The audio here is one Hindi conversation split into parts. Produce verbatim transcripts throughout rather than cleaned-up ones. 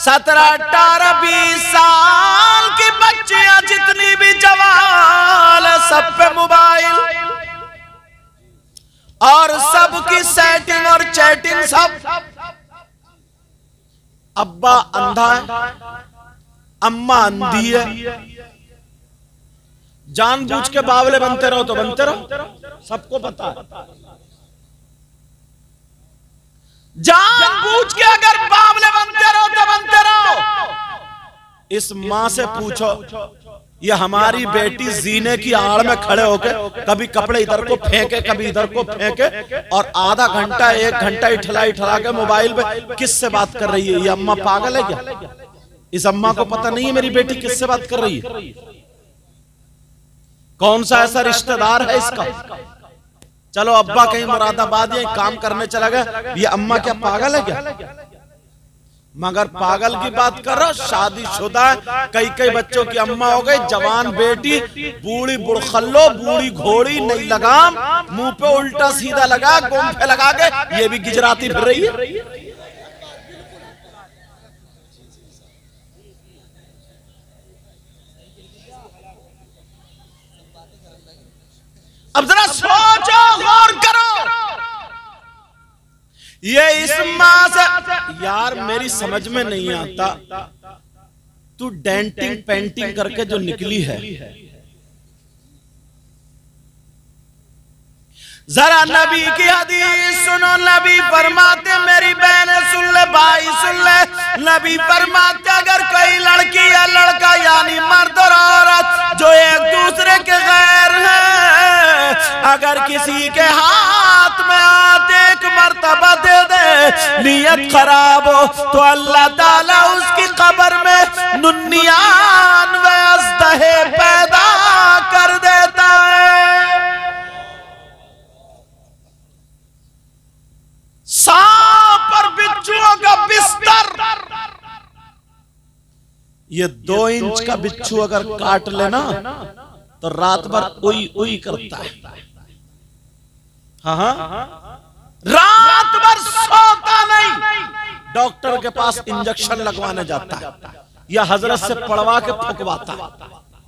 सत्रह अठारह बीस साल की बच्चियां जितनी भी जवान सब पे मोबाइल और सबकी सेटिंग और चैटिंग सब। अब्बा अंधा है, अम्मा अंधी है, जानबूझ के बावले बनते रहो तो बनते रहो, सबको पता है। जानबूझ के अगर बावले बनते रहो तो बनते रहो। इस मां से पूछो, ये हमारी बेटी जीने की आड़ में खड़े होकर कभी कपड़े इधर को फेंके कभी इधर को फेंके और आधा घंटा एक घंटा इठला इठला के मोबाइल पे किससे बात कर रही है? ये अम्मा पागल है क्या? इस अम्मा को पता नहीं है मेरी बेटी किससे बात कर रही है? कौन सा ऐसा रिश्तेदार है इसका? चलो अब्बा कहीं मुरादाबाद या काम करने चला गया, ये अम्मा क्या पागल है क्या? मगर पागल की बात कर रहा, शादीशुदा कई कई बच्चों की अम्मा हो गई, जवान बेटी, बूढ़ी बुड़खल्लो, बूढ़ी घोड़ी, नई लगाम, मुंह पे उल्टा सीधा लगा, गोंफे लगा के ये भी गिजराती फिर रही है। अब जरा सोचो, गौर करो, ये इस मां से यार मेरी समझ में नहीं आता, तू डेंटिंग पेंटिंग करके जो निकली है, जरा नबी की हदीस सुनो। नबी फरमाते, मेरी बहन सुन ले, भाई सुन ले, नबी फरमाते अगर कोई लड़की या लड़का यानी मर्द और औरत जो एक दूसरे के गैर है, अगर किसी के हाथ में हाथ एक मर्तबा दे दे, नियत खराब हो तो अल्लाह ताला उसकी कब्र में निन्यानवे अज़दहे पैदा कर देता है। सांप और बिच्छुओं का बिस्तर, ये दो इंच का बिच्छू अगर काट लेना तो रात भर उई उई करता है। हाँ हाँ, रात भर सोता नहीं, डॉक्टर के पास इंजेक्शन लगवाने जाता है या हजरत से पढ़वा के फुकवाता है।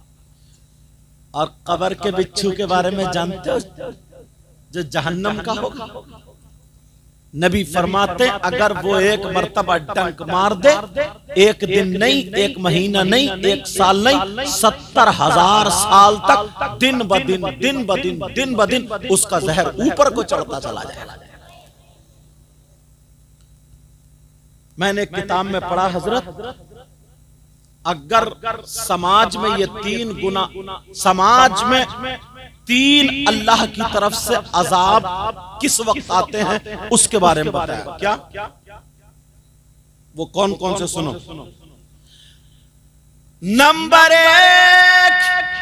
और कब्र के बिच्छू के बारे में जानते हो, जो जहन्नम का होगा। नबी फरमाते अगर वो एक मर्तबा डंक मार दे, एक दिन नहीं, एक महीना नहीं, एक साल नहीं, सत्तर हजार साल तक दिन ब दिन दिन ब दिन दिन ब दिन उसका जहर ऊपर को चढ़ता चला जाएगा। मैंने एक किताब में पढ़ा, हजरत अगर समाज में ये तीन गुना, समाज में तीन अल्लाह की तरफ से अजाब किस वक्त आते हैं उसके बारे में बताया। क्या वो कौन कौन से सुनो। नंबर एक,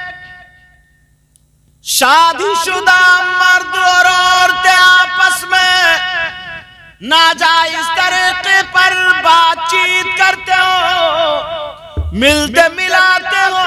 शादीशुदा मर्द और औरतें आपस में नाजायज तरीके पर बातचीत करते हो, मिलते मिलाते हो।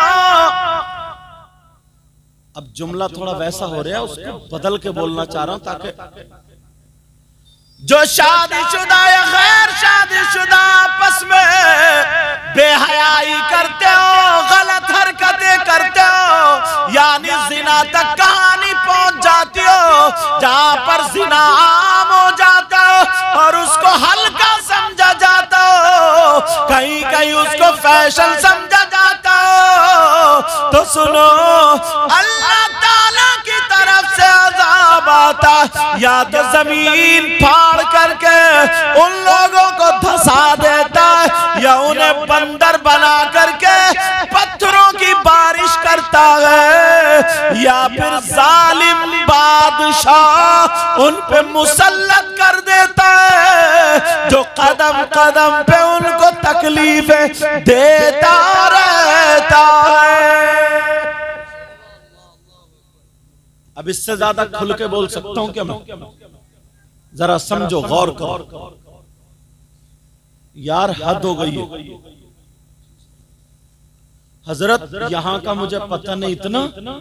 अब जुमला थोड़ा वैसा हो रहा है, उसको बदल के बोलना चाह रहा हूं ताकि जो शादीशुदा या गैर शादीशुदा आपस में बेहयाई करते हो, गलत हरकतें करते हो, यानी जिना तक कहानी पहुंच जाती हो, जहां पर जिना आम हो जाता हो और उसको हल्का समझा जाता हो, कहीं कहीं उसको फैशन समझा जाता हो, तो सुनो अल्लाह ताला की तरफ से अज़ाब आता, या तो जमीन फाड़ करके उन लोगों को धंसा देता है, या उन्हें बंदर बना करके पत्थरों की बारिश करता है, या फिर जालिम बादशाह उन पे मुसल्लत कर देता है, जो कदम कदम पे उनको तकलीफें देता रहता है। अब इससे ज्यादा खुल के बोल सकता हूं क्या मैं? जरा समझो, गौर करो यार, हद हो गई है। हजरत यहां का मुझे पता नहीं, इतना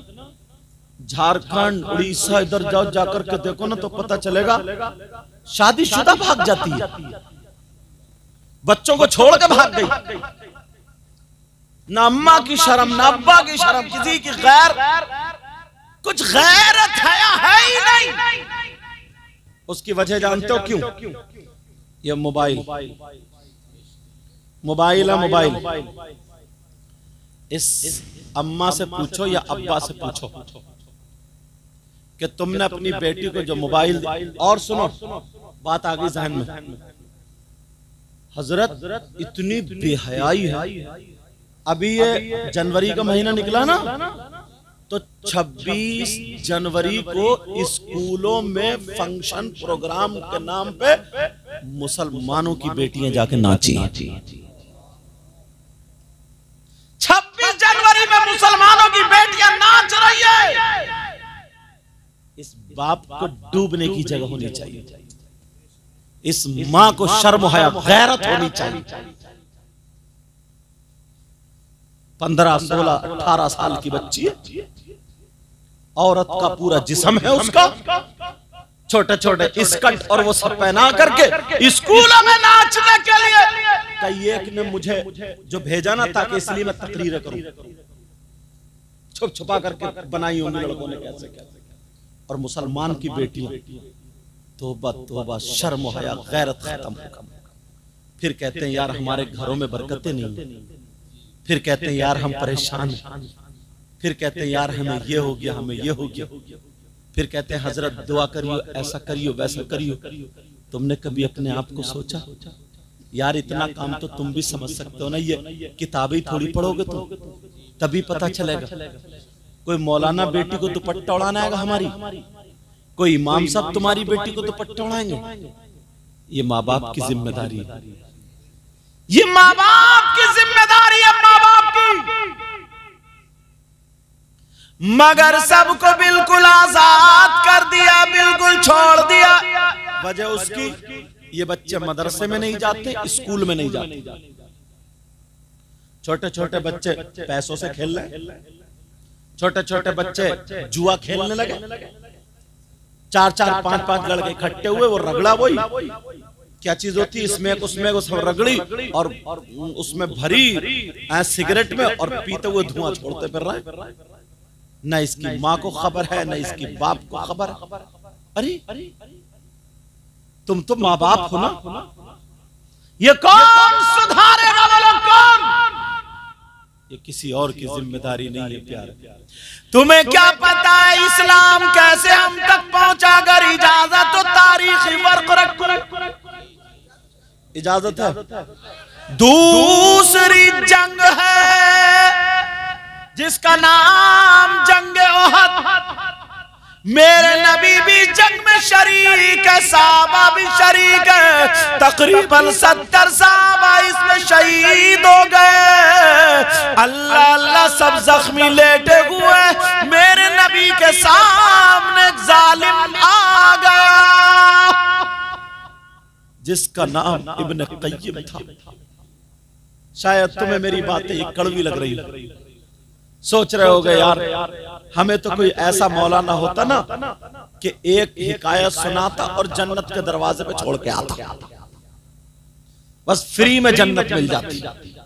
झारखंड उड़ीसा इधर जाओ, जाकर के देखो ना तो पता चलेगा शादीशुदा भाग जाती है, बच्चों को छोड़ के भाग गई। ना अम्मा की शर्म, ना अब्बा की शर्म, किसी की गैर, कुछ गैरत हया है ही नहीं। उसकी वजह जानते हो क्यों? ये मोबाइल, मोबाइल है मोबाइल। इस अम्मा से पूछो या अब्बा से पूछो कि तुमने अपनी बेटी को जो मोबाइल, और सुनो बात आ गई जहन में, हजरत इतनी बेहयाई है। अभी ये जनवरी का महीना निकला ना, तो छब्बीस जनवरी को स्कूलों में फंक्शन प्रोग्राम के नाम पे मुसलमानों की बेटियां जाके नाची। छब्बीस जनवरी में मुसलमानों की बेटियां नाच रही है। इस बाप को डूबने की जगह होनी चाहिए। इस मां को शर्म हया गैरत होनी चाहिए। पंद्रह सोलह अठारह साल की बच्ची है, औरत का पूरा जिस्म है उसका, छोटे छोटे स्कर्ट और वो सब पहना करके स्कूलों में नाचने के लिए। कई एक ने मुझे जो भेजा ना, ताकि इसलिए मैं तकरीर करूं, छुप छुपा करके बनाई होंगी लड़कों ने कैसे कैसे। और मुसलमान की बेटियां, तौबा तौबा, शर्म हया गैरत खत्म। फिर कहते हैं यार हमारे घरों में बरकतें नहीं, फिर कहते हैं यार हम परेशान, फिर कहते हैं यार हमें ये हो गया, हमें ये हो गया, फिर कहते हैं हजरत दुआ करियो, ऐसा करियो, वैसा करियो। तुमने कभी अपने आप को सोचा यार इतना काम तो तुम भी समझ सकते हो ना, ये किताबें थोड़ी पढ़ोगे तुम, तभी पता चलेगा। कोई मौलाना बेटी को दुपट्टा उड़ाना आएगा हमारी, कोई इमाम साहब तुम्हारी बेटी को दुपट्टा उड़ाएंगे। ये माँ बाप की जिम्मेदारी है, ये माँ बाप की जिम्मेदारी है, माँ बाप की। मगर सबको बिल्कुल आजाद कर दिया, बिल्कुल छोड़ दिया। वजह उसकी, ये बच्चे मदरसे में नहीं जाते, स्कूल में नहीं जाते। छोटे छोटे बच्चे पैसों से खेल रहे, छोटे छोटे बच्चे जुआ खेलने लगे। चार चार पांच पांच लड़के इकट्ठे हुए, वो रगड़ा वही क्या चीज होती है, इसमें उसमें वो सब रगड़ी और उसमें भरी सिगरेट में, और पीते हुए धुआं छोड़ते फिर रहा है। न इसकी माँ को खबर है, न इसकी बाप को खबर है। अरे तुम तो माँ बाप हो ना, ये कौन सुधारेगा? वाला कौन? ये किसी और की जिम्मेदारी नहीं है प्यारे। तुम्हें क्या पता है इस्लाम कैसे हम तक पहुंचा? अगर इजाजत तो तारीखी वर्क रख, इजाजत है। दूसरी जंग है जिसका नाम जंग ओहद। मेरे नबी भी जंग में शरीक है, साहबा भी शरीक है। तकरीबन सत्तर साहबा इसमें शहीद हो गए। अल्लाह अल्लाह सब जख्मी लेटे हुए। मेरे नबी के सामने एक जालिम आ गया जिसका नाम इब्न क़य्यिम था। शायद तुम्हें मेरी बातें कड़वी लग रही है, सोच रहे होगे यार हमें तो कोई ऐसा मौलाना होता ना कि एक हिकायत सुनाता और जन्नत के दरवाजे पे छोड़ के आता, बस फ्री में जन्नत मिल जाती।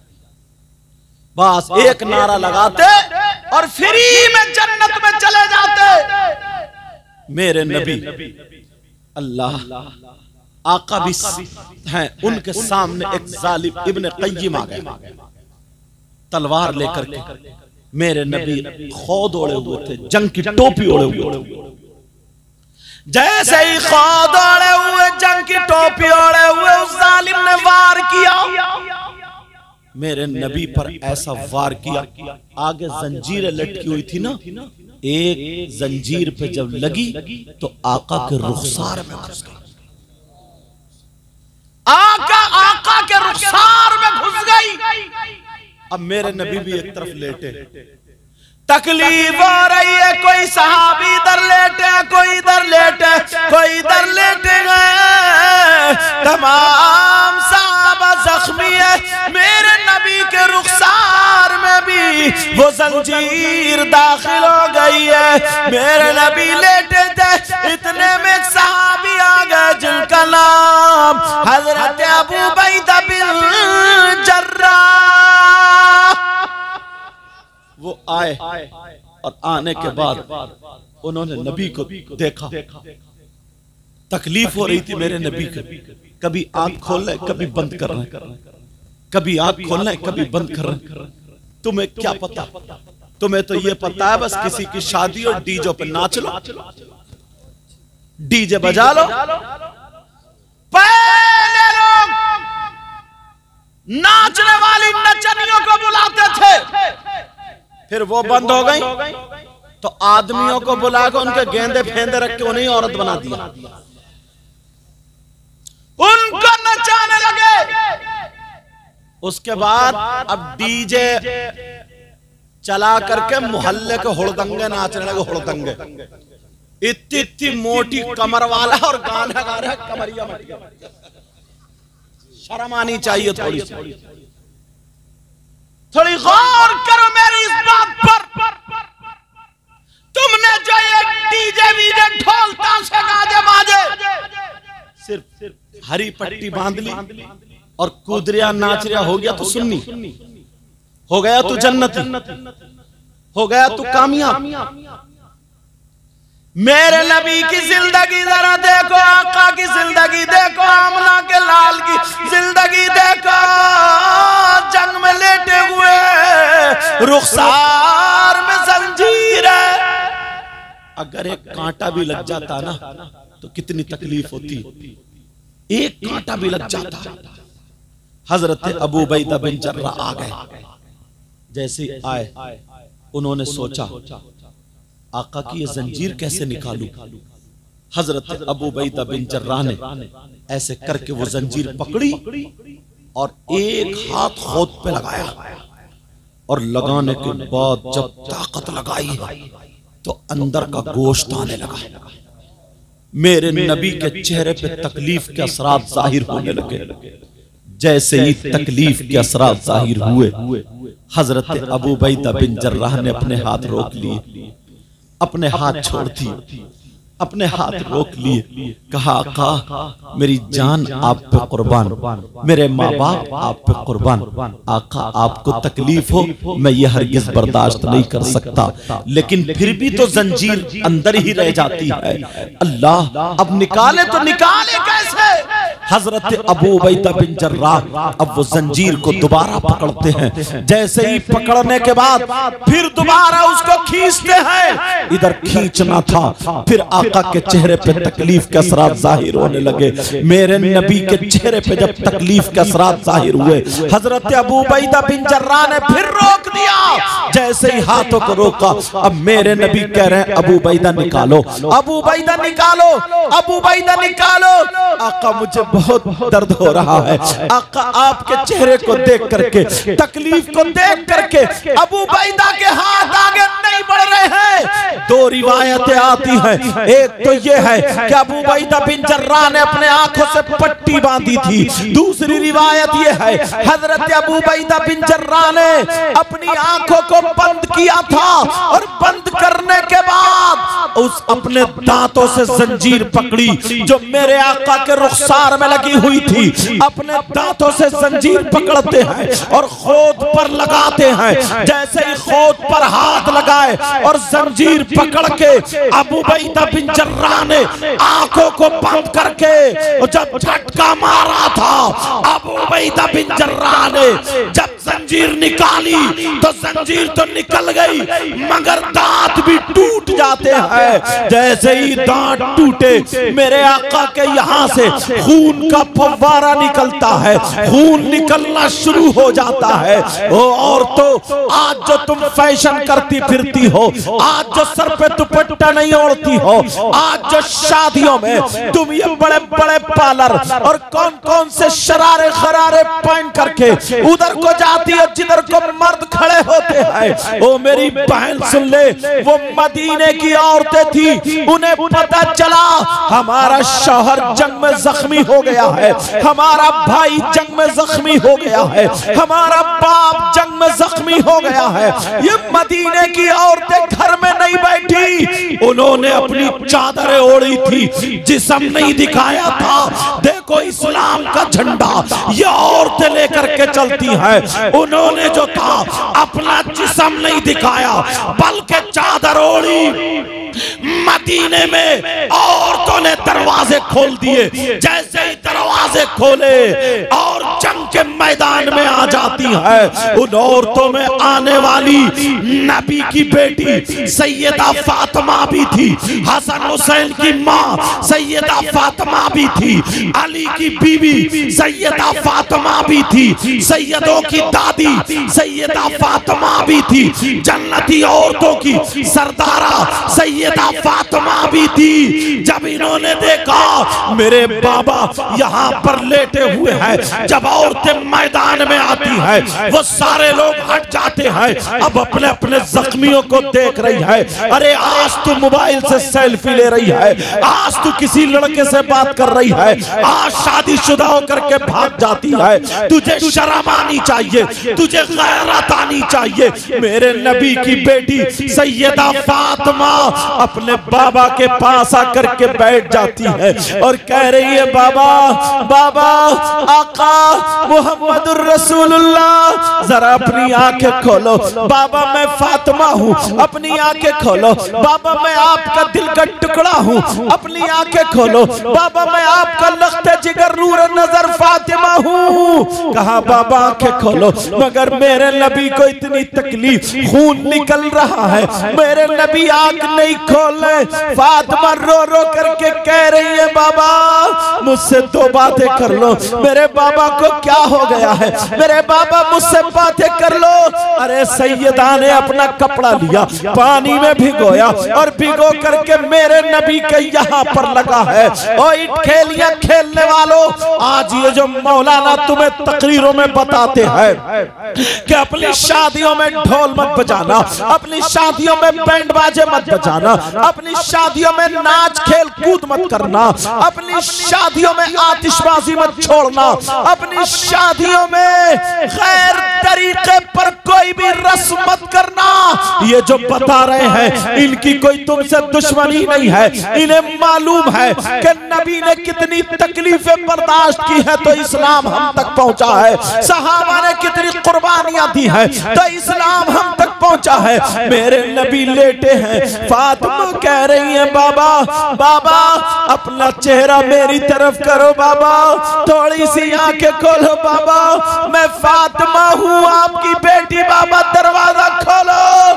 बस एक नारा लगाते और फ्री में जन्नत में चले जाते। मेरे नबी अल्लाह आका भी हैं, उनके सामने एक जालिम इब्न क़य्यिम आ गए तलवार लेकर के। मेरे नबी खौद ओढ़े हुए थे, जंग की टोपी ओढ़े हुए थे। जैसे ही खौद ओढ़े हुए, जंग की टोपी ओढ़े हुए उस जालिम ने वार किया। मेरे नबी पर ऐसा वार किया, आगे जंजीरें लटकी हुई थी ना, एक जंजीर पे जब लगी तो आका के रुखसार में घुस गई। आका आका के रुखसार में घुस गई। अब मेरे नबी भी एक तरफ लेटे, तकलीफ हो रही है। कोई सहाबी इधर लेटे, कोई इधर लेटे, कोई इधर लेटे गए। तमाम सहाबा जख्मी है। मेरे नबी के रुखसार में भी वो जंजीर दाखिल हो गई है। मेरे नबी लेटे थे, इतने में एक सहाबी आ गए जिनका नाम हजरत अबू बैदा बिन आए और आने के बाद उन्होंने नबी को देखा। तकलीफ हो रही थी मेरे नबी को, कभी आंख खोल रहे कभी बंद कर रहे, कभी आंख खोल रहे कभी बंद कर रहे। तुम्हें क्या पता, तुम्हें तो ये पता है बस किसी की शादी और डीजे पे नाच लो, डीजे बजा लो। पहले लोग नाचने वाली नचनियों को बुलाते थे, फिर वो बंद हो गई तो आदमियों को बुलाकर उनके गेंदे फेंदे रख के उन्हें औरत बना दिया, उनको नचाने लगे। उसके बाद अब डीजे चला करके मोहल्ले के हुड़दंगे नाचने लगे। हुड़दंगे इतनी इतनी मोटी कमर वाला और गाना गा रहा है कमरिया मटिया। शर्म आनी चाहिए थोड़ी सी, थोड़ी गौर करो मेरी इस बात पर। तुमने जो ये डीजे वीजे ढोल ताशे गाजे बाजे सिर्फ हरी पट्टी बांध ली और कूदरिया नाचरिया हो गया तो सुन्नी, हो गया तू जन्नती, हो गया तू कामयाब। मेरे नबी की जिंदगी जरा देखो, आका की जिंदगी देखो, आमना के लाल की जिंदगी देखो। जंग में लेटे हुए रुखसार में जंजीर है। अगर एक कांटा भी लग जाता ना तो कितनी तकलीफ होती, एक कांटा भी लग जाता। हजरत अबू उबैदा बिन जर्राह आ गए। जैसे आए उन्होंने सोचा आका की ये जंजीर कैसे निकालूं। हजरत अबू उबैदा बिन जर्राह ने ऐसे करके वो जंजीर पकड़ी और एक हाथ खोद पे लगाया, और लगाने के बाद जब ताकत लगाई तो अंदर का गोश्त आने लगा। मेरे नबी के चेहरे पे तकलीफ के असरात जाहिर होने लगे। जैसे ही तकलीफ के असरात जाहिर हुए, हजरत अबू उबैदा बिन जर्राह ने अपने हाथ रोक लिए, अपने हाथ छोड़ दिए, अपने हाथ रोक लिए। कहा आका मेरी जान आप पे कुर्बान, मेरे माँ बाप आप पे कुर्बान। आका आपको तकलीफ हो मैं ये हरगिज बर्दाश्त नहीं कर सकता, लेकिन फिर भी तो जंजीर अंदर ही रह जाती है। अल्लाह अब निकाले तो निकाले कैसे। हजरत अबू उबैदा बिन जर्राह अब वो जंजीर को दोबारा पकड़ते हैं। जैसे ही पकड़ने के बाद फिर दोबारा उसको खींचते हैं। इधर खींचना था, फिर आका के चेहरे पे तकलीफ के असरात जाहिर होने लगे। मेरे नबी के चेहरे पे जब तकलीफ के असरात जाहिर हुए, हजरत अबू उबैदा बिन जर्राह ने फिर रोक दिया। जैसे ही हाथों को रोका, अब मेरे नबी कह रहे हैं अबू उबैदा निकालो, अबू उबैदा निकालो, अबू उबैदा निकालो। आका मुझे बहुत दर्द हो रहा है। आका आपके चेहरे को देख करके, तकलीफ को देख करके अबू उबैदा के हाथ आगे नहीं बढ़ रहे हैं। दो रिवायतें आती हैं, एक तो ये है कि अबू उबैदा बिन जर्राह ने अपने आंखों से पट्टी बांधी थी। दूसरी रिवायत ये है हजरत अबू उबैदा बिन जर्राह ने अपनी आंखों को बंद किया था और बंद करने के बाद उस अपने दांतों से जंजीर पकड़ी जो मेरे आका के रुखसार में लगी हुई थी। अपने दांतों से जंजीर पकड़ते हैं और खोद पर लगाते हैं। जैसे ही खोद पर हाथ लगाए और जंजीर पकड़ के अबू उबैदा बिन जर्राह ने आंखों को बंद करके जब झटका मारा था, अबू उबैदा बिन जर्राह ने जब जंजीर निकाली तो जंजीर तो निकल गई मगर दांत भी टूट जाते हैं। जैसे ही दांत टूटे, मेरे आका के यहाँ से खून का फव्वारा निकलता है, खून निकलना शुरू हो जाता है। ओ औरतों, आज जो तुम फैशन करती फिरती हो, आज जो सर पे दुपट्टा नहीं ओढ़ती हो, आज जो शादियों में तुम ये बड़े बड़े पार्लर और कौन कौन से शरारे खरारे पहन करके उधर को जाती है जिधर को मर्द खड़े होते हैं। ओ मेरी बहन सुन ले, वो मदीने की औरतें थी, उन्हें पता चला हमारा शौहर जंग में जख्मी हो गया है, हमारा भाई जंग में जख्मी हो गया है, हमारा बाप जंग में जख्मी हो गया है। ये मदीने की औरतें घर में नहीं बैठी, उन्होंने अपनी चादरें ओढ़ी थी, जिस्म नहीं दिखाया था। देखो इस्लाम का झंडा ये औरतें लेकर के चलती हैं। उन्होंने जो था अपना जिस्म नहीं दिखाया, बल्कि चादर ओढ़ी मदीने में औरतों ने दरवाजे खोल दिए। जैसे ही दरवाजे खोले और जंग के मैदान में आ जाती है, उन औरतों में आने वाली नबी की बेटी सैयदा फातिमा भी थी, हसन हुसैन की माँ सैयदा फातिमा भी थी, अली की बीवी सैयदा फातिमा भी थी, सैयदों की दादी सैयदा फातिमा भी थी, जन्नती औरतों की सरदारा सैयदा फातिमा भी थी। जब इन्होंने देखा मेरे बाबा यहाँ पर लेटे हुए हैं, जब औरतें मैदान में आती है वो सारे लोग हट जाते हैं, अब अपने अपने जख्मियों को देख रही है। अरे आज तू मोबाइल से सेल्फी ले रही है, आज तू किसी लड़के से बात कर रही है, आज शादीशुदा होकर के भाग जाती है, तुझे शर्म आनी चाहिए, तुझे गैरत आनी चाहिए। मेरे नबी की बेटी सैयदा फातिमा अपने बाबा के पास आकर के बैठ जाती है और कह रही है, बाबा बाबा आका मुहम्मदुर रसूलुल्लाह, जरा अपनी आंखें खोलो। बाबा मैं फातिमा हूँ, अपनी आंखें खोलो। बाबा मैं आपका दिल का टुकड़ा हूँ, अपनी आंखें खोलो। बाबा मैं आपका लख्ते जिगर नूर नजर फातिमा हूँ। कहा बाबा आंखें खोलो, मगर मेरे नबी को इतनी तकलीफ, खून निकल रहा है, मेरे नबी आंख नहीं खोल रहे। फातिमा रो रो करके कह रही है, बाबा मुझसे दो बातें कर लो, मेरे बाबा को क्या हो गया है, मेरे बाबा मुझसे बातें कर लो। अरे सैयदा ने अपना कपड़ा लिया, पानी में भिगोया और भिगो करके मेरे नबी के यहाँ पर लगा है। ओ इट खेलियां खेलने वालों, आज ये जो मौलाना तुम्हें तकरीरों में बताते हैं कि अपनी शादियों में ढोल मत बजाना, अपनी शादियों में बैंड बाजे मत बजाना, अपनी शादियों में नाच खेल कूद मत करना, अपनी शादियों में आतिशबाजी मत छोड़ना, अपनी शादियों में गैर तरीके पर कोई भी रस्म मत करना। ये जो बता रहे हैं इनकी कोई तुमसे दुश्मनी नहीं है, इन्हें मालूम है कि नबी ने कितनी तकलीफें बर्दाश्त की है तो इस्लाम हम तक पहुंचा है, सहाबा ने कितनी कुर्बानियां दी है तो इस्लाम हम तक पहुंचा है। मेरे नबी लेटे हैं, फातिमा कह रही है, बाबा बाबा अपना चेहरा मेरी तरफ करो, बाबा थोड़ी सी आंखें खोलो, बाबा मैं फातिमा हूँ आपकी बेटी, बाबा दरवाजा खोलो,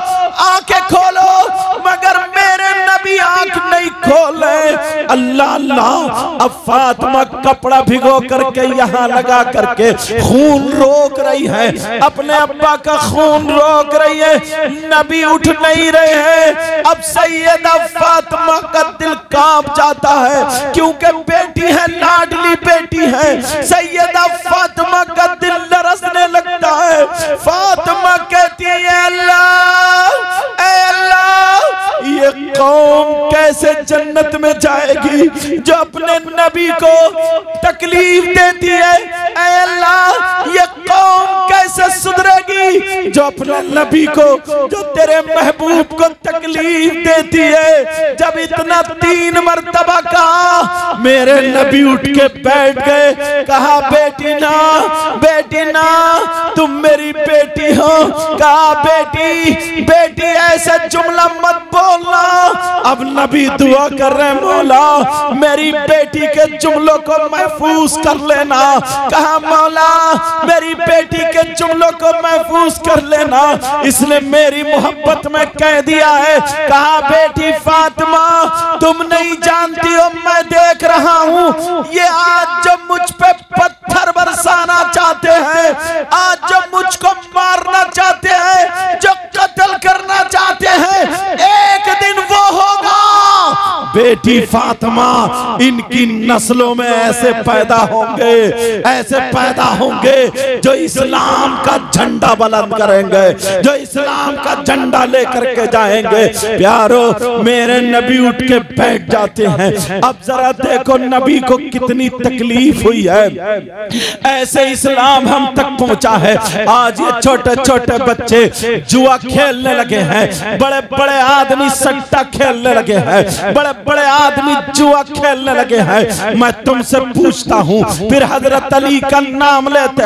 आंखें खोलो। मगर मेरे नबी आंख नहीं खोले। अल्लाह अल्लाह, अब फातिमा कपड़ा भिगो करके यहाँ लगा करके खून रोक रही है, अपने अब्बा का खून रोक रही है, नबी उठ नहीं रहे हैं। अब सैयदा फातिमा का दिल कांप जाता है, क्योंकि बेटी है, लाडली बेटी है। सैयदा फातिमा का दिल लरसने लगता है। फातिमा कहती है, अल्लाह ऐ अल्लाह, ये कौम कैसे जन्नत में जाएगी जो अपने नबी को तकलीफ देती है। ऐ अल्लाह, ये कौम कैसे सुधरेगी जो अपने नबी को, जो तेरे महबूब को तकलीफ देती है। जब इतना तीन मर्तबा कहा, मेरे नबी उठ के बैठ गए, कहा बेटी ना, बेटी ना, तुम मेरी बेटी हो। कहा बेटी बेटी ऐसा जुमला मत बोलना। अब नबी दुआ कर रहे, मौला मेरी बेटी के जुमलों को महफूज कर लेना। कहा मौला मेरी बेटी के जुमलों को महफूज कर लेना, इसने मेरी मोहब्बत में कह दिया है। कहा बेटी फातिमा तुम नहीं जानती हो, मैं देख रहा हूँ, ये आज जब मुझ पे पत्थर बरसाना चाहते हैं, आज जब मुझको मारना चाहते हैं, जो कत्ल करना चाहते हैं, एक दिन वो होगा। बेटी फातिमा इनकी नस्लों में ऐसे पैदा होंगे, ऐसे पैदा होंगे जो इस्लाम का झंडा बुलंद करेंगे, जो इस्लाम का झंडा लेकर के जाएंगे। प्यारो मेरे नबी उठ के बैठ जाते हैं। अब जरा देखो नबी को कितनी तकलीफ हुई है, ऐसे इस्लाम हम तक पहुंचा है। आज ये छोटे छोटे बच्चे जुआ खेलने लगे हैं, बड़े बड़े आदमी सट्टा खेलने लगे हैं, बड़े बड़े आदमी जुआ खेलने लगे हैं। मैं तुमसे पूछता हूँ, फिर हजरत अली का नाम लेते हो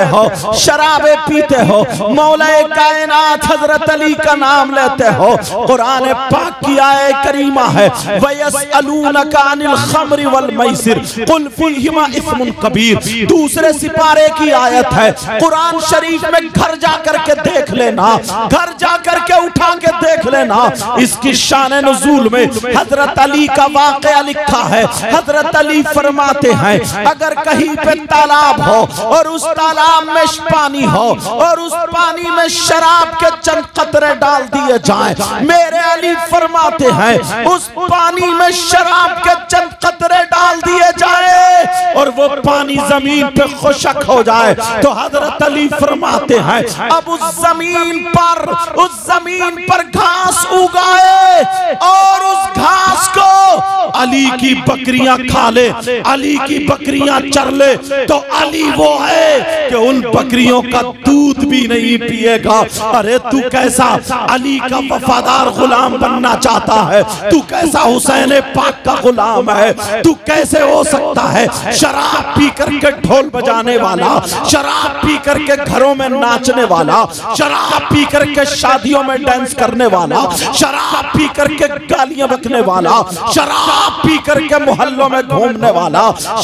शराबे पीते हो, मौलाए कायनात हजरत अली का नाम लेते हो। कुरान पाक की आयत करीमा है वयसअलूनका अनिल खम्रि वल मैसिर कुल फीहिमा इस्मुन कबीर। दूसरे सिपारे की आयत है, कुरान शरीफ में घर जाकर के देख लेना, घर जाकर के उठा के देख लेना। इसकी शान नुज़ूल में हजरत अली का वाक़या लिखा है। हजरत अली फरमाते हैं अगर कहीं पे तालाब हो और उस तालाब में पानी हो और उस पानी में शराब के चंद कतरे डाल दिए जाएं, मेरे अली फरमाते हैं उस पानी में शराब के चंद कतरे डाल दिए जाए और वो पानी जमीन पे खुशक हो जाए, तो हजरत अली फरमाते हैं अब उस जमीन पर उस जमीन पर घास उगाए और उस घास को अली की बकरियां खा ले, अली की बकरियां चर ले, तो अली वो है कि उन बकरियों का दूध भी नहीं पिएगा। अरे तू कैसा अली का वफादार गुलाम बनना चाहता है, तू कैसा हुसैन पाक का गुलाम है, तू कैसे हो सकता है शराब पी करके ढोल बजाने वाला, शराब पी करके घरों में नाचने वाला, शराब पी करके शादियों में डांस करने वाला, शराब पी करके गालियां बकने वाला, शराब पी करके मोहल्लों में घूमने वाला,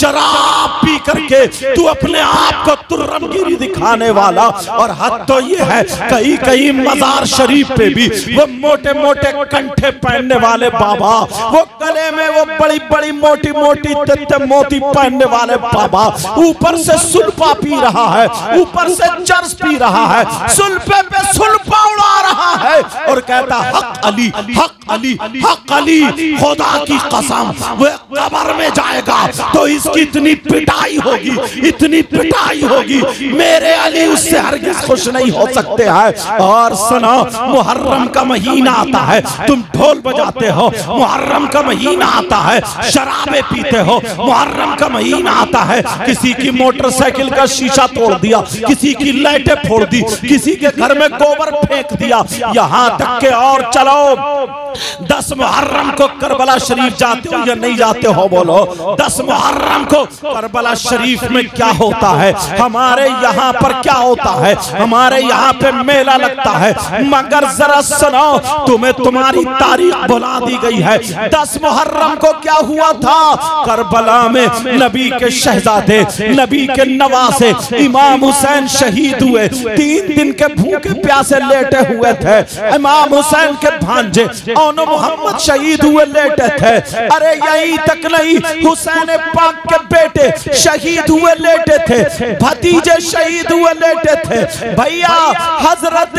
शराब पी करके तू अपने आप को तुर्रमगिरी दिखाने वाला। और हद तो ये है कहीं कहीं मजार शरीफ पे भी वो मोटे मोटे कंठे पहनने वाले बाबा, वो गले में वो बड़ी बड़ी मोटी मोटी तित्ते मोती पहनने वाले बाबा ऊपर से सुल्फा पी रहा है, ऊपर से चर्स पी रहा है, सुल्फे पे सुल्फा उड़ा रहा है और कहता हक अली हक अली हक अली। खुदा की कसम वो कब्र में जाएगा तो इसकी इतनी पिटाई होगी, इतनी पिटाई होगी, मेरे अली उससे हरगिज़ खुश नहीं हो सकते हैं। और सुनो मुहर्रम का महीना आता है, तुम ढोल बजाते हो, मुहर्रम का महीना आता है, शराबे पीते हो, मुहर्रम का महीना आता है, किसी की मोटरसाइकिल का शीशा तोड़ दिया, किसी की लाइटें फोड़ दी, किसी के घर में गोबर फेंक दिया, यहाँ तक के और चलो दस मुहर्रम को करबला शरीफ जाते हो या नहीं जाते हो बोलो, दस मुहर्रम को करबला शरीफ में क्या होता है, हमारे यहाँ पर क्या होता है, हमारे यहाँ पे मेला लगता है। मगर जरा सुनो तुम्हें तुम्हारी तारीख बुला दी गई है। दस मुहर्रम को क्या हुआ था, करबला में नबी के शहजादे नबी के नवासे इमाम हुसैन शहीद हुए, तीन दिन के भूखे प्यासे लेटे हुए थे। इमाम हुसैन के भांजे औनो मोहम्मद शहीद हुए लेटे थे। अरे यही तक नहीं, हुसैन पाक के बेटे शहीद हुए लेटे थे, भतीजे शहीद हुए लेटे थे। भैया हजरत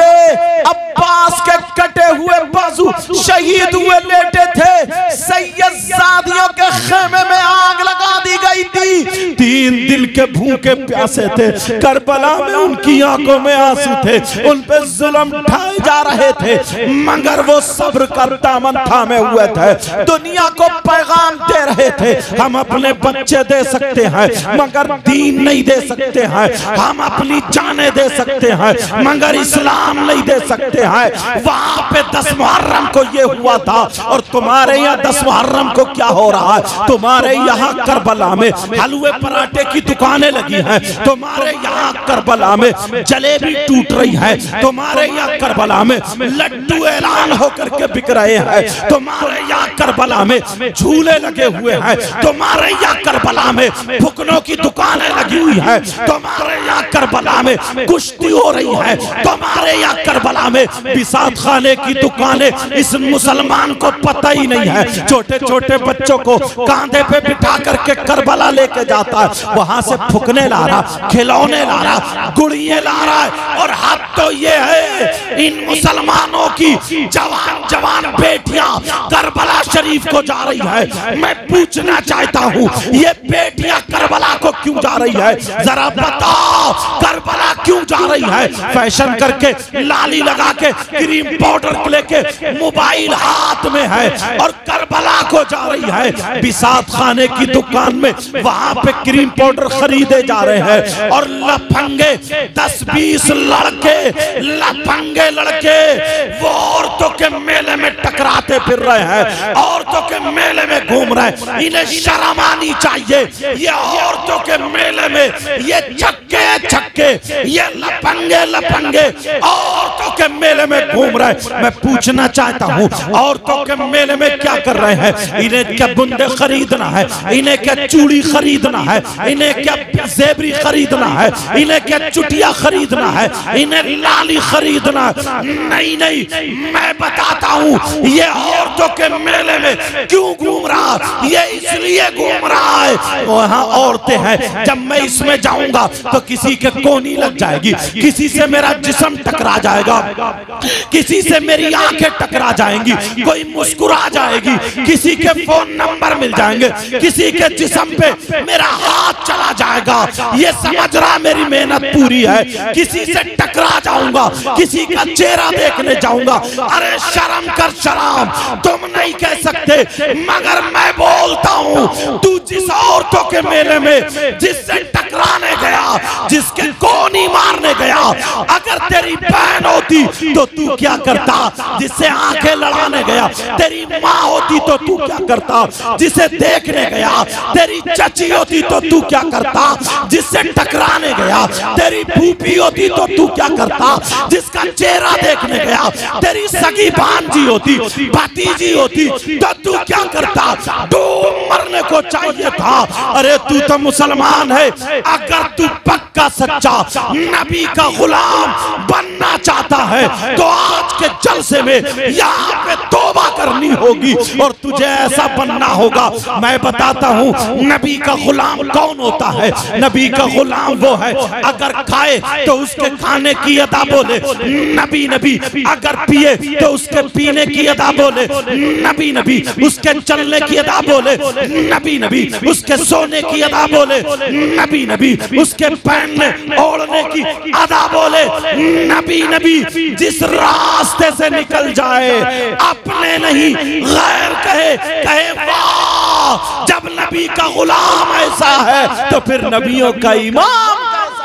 अब्बास के कटे हुए बाजू शहीद हुए लेटे थे। सैयदजादियों के खेमे में आग लगा दी गई थी, तीन दिन के भूखे प्यासे थे। करबला में उनकी आंखों में आंसू थे, उन पे जुल्म ढाए जा रहे थे, मगर वो सब्र का दामन थामे हुए थे, दुनिया को पैगाम दे रहे थे हम अपने बच्चे दे सकते हैं मगर दीन नहीं दे सकते हैं, हम अपनी जाने दे सकते हैं मगर इस्लाम नहीं दे सकते हैं। वहां पे दस मुहर्रम को ये हुआ था और तुम्हारे यहाँ दस मुहर्रम को क्या हो रहा है, तुम्हारे यहाँ करबला में हलवे पराठे की दुकानें लगी हैं, तुम्हारे यहाँ करबला में जलेबी टूट रही है, तुम्हारे यहाँ करबला में लड्डू ऐलान होकर के बिक रहे हैं, तुम्हारे यहाँ करबला में झूले लगे हुए हैं, तुम्हारे यहाँ करबला में फुकनों की दुकानें लगी हुई है, तुम्हारे यहाँ करबला में कुश्ती हो रही है, तुम्हारे यहाँ करबला में बिसात खाने की दुकानें इस मुसलमान को पता ही नहीं है। छोटे छोटे बच्चों को कांधे पे बिठा करके करबला लेके जाता है, वहां से फुकने ला रहा, खिलौने ला रहा, गुड़ियां ला रहा है। और हाथ तो ये है इन मुसलमानों की जवान जवान बेटियां करबला शरीफ को जा रही है। मैं पूछना चाहता हूँ ये बेटियां करबला को क्यों जा रही है, जरा बताओ करबला क्यों जा रही है। फैशन करके लाली लगा के क्रीम पाउडर लेके मोबाइल हाथ में है और करबला को जा रही है बिसात खाने की दुकान में, वहां पे क्रीम पाउडर खरीदे जा रहे हैं और लफंगे दस बीस लड़के लफंगे लड़के वो औरतों के मेले में टकराते फिर रहे हैं, औरतों के मेले में घूम रहे हैं। इन्हें शर्म आनी चाहिए। ये औरतों के मेले में ये छक्के छक्के ये लफंगे लफंगे औरतों के मेले में घूम रहे हैं। मैं पूछना चाहता हूँ औरतों के मेले में क्या कर रहे हैं? इन्हें क्या बुंदे खरीदना है? इन्हें क्या चूड़ी खरीदना है? इन्हें क्या जेबरी खरीदना है? इन्हें क्या चुटिया खरीदना है? इन्हें लाली खरीदना? नहीं नहीं, मैं बताता हूँ ये औरतों के मेले में क्यों घूम रहा, ये इसलिए घूम रहा है वहाँ औरतें हैं। जब मैं इसमें जाऊंगा तो किसी के कोनी लग जाएगी, किसी से मेरा जिस्म टकरा जाएगा, किसी से मेरी आंखें टकरा जाएंगी, कोई मुस्कुरा जाएगी, किसी के फोन नंबर मिल जाएंगे, किसी के जिस्म पे मेरा हाथ चला जाएगा। ये समझ रहा मेरी मेहनत पूरी है। किसी से टकरा जाऊंगा, किसी का चेहरा देखने जाऊंगा। अरे शर्म कर शर्म, तुम नहीं कह सकते मगर मैं बोलता हूँ। तू जिस औरतों के मेले में जिससे टकराने गया, जिसके कोनी मारने गया, अगर तेरी बहन होती तो तू क्या करता? जिससे आंखें लड़ाने गया तेरी माँ होती तो तू क्या करता? जिसे देखने गया तेरी चची होती तो तू क्या करता? जिससे टकराने गया तेरी फूफी होती तो तू क्या करता? जिसका चेहरा देखने गया तेरी सगी भांजी होती, भतीजी होती तो तू क्या करता? तू मरने को चाहिए था। अरे तू तो मुसलमान है, अगर तू पक्का सच्चा नबी का गुलाम बनना चाहता है तो आज के जलसे में यहाँ पे तौबा करनी होगी और तुझे ऐसा बनना होगा। मैं बताता हूँ नबी का गुलाम कौन होता है। नबी का गुलाम वो है अगर खाए तो उसके खाने की अदा बोले नबी नबी, अगर पिए तो उसके पीने की अदा बोले नबी नबी, उसके चलने की अदा बोले नबी नबी, उसके सोने की अदा बोले नबी नबी, उसके पहनने ओढ़ने की अदा बोले नबी नबी। जिस रास्ते से निकल जाए अपने नहीं गैर कहे, कहे वाह। जब नबी का गुलाम ऐसा है तो फिर नबियों का इमाम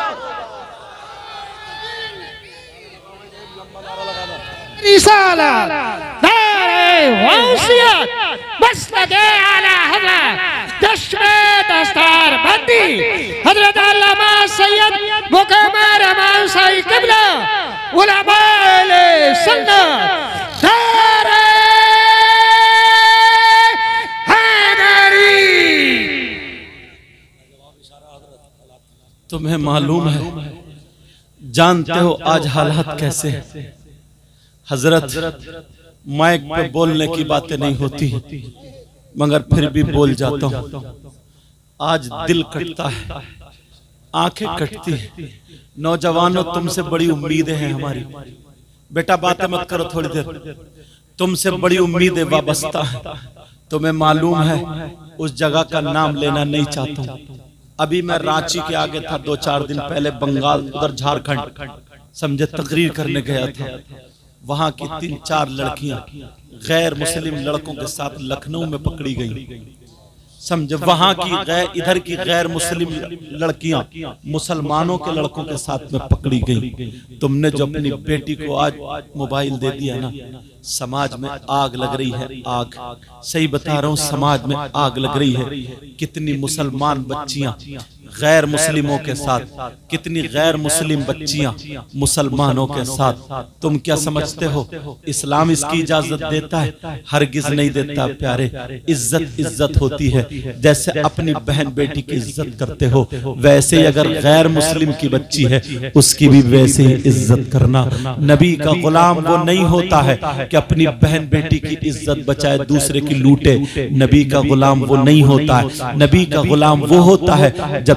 रिसालत दारे वसीयत मसलके आला हज़रत दश्मे दस्तार बंदी हज़रत अल्लामा सैयद मुकम्मल रहमान साई क़िबला उलमाए सुन्नत दारे हैदरी। तुम्हें मालूम है, जानते हो आज हालात कैसे हैं। हजरत माइक पे बोलने की बातें नहीं होती मगर फिर भी बोल जाता हूँ। आज दिल कटता है, आंखें कटती है। नौजवानों, तुमसे बड़ी उम्मीदें हैं हमारी। बेटा बातें मत करो थोड़ी देर, तुमसे बड़ी उम्मीदें वाबस्ता है। तुम्हें मालूम है उस जगह का नाम लेना नहीं चाहता हूँ। अभी मैं रांची के आगे था, दो चार दिन पहले बंगाल उधर झारखंड समझे तकरीर करने गया था। वहां की तीन चार लड़कियां गैर मुस्लिम लड़कों के साथ लखनऊ में पकड़ी गई। समझे, वहां की गैर इधर की गैर मुस्लिम लड़कियां मुसलमानों के लड़कों के साथ में पकड़ी गई। तुमने जो अपनी बेटी को आज मोबाइल दे दिया ना, समाज में आग लग रही है। आग, सही बता रहा हूँ, समाज में आग लग रही है। कितनी मुसलमान बच्चियां गैर मुस्लिमों के साथ, कितनी गैर मुस्लिम बच्चियां मुसलमानों के साथ। तुम क्या समझते हो इस्लाम इसकी इजाजत देता है? हरगिज नहीं देता प्यारे। इज्जत इज्जत होती है। जैसे अपनी बहन बेटी की इज्जत करते हो, वैसे ही अगर गैर मुस्लिम की बच्ची है उसकी भी वैसे ही इज्जत करना। नबी का गुलाम वो नहीं होता है कि अपनी बहन बेटी की इज्जत बचाए दूसरे की लूटे। नबी का गुलाम वो नहीं होता है। नबी का गुलाम वो होता है जब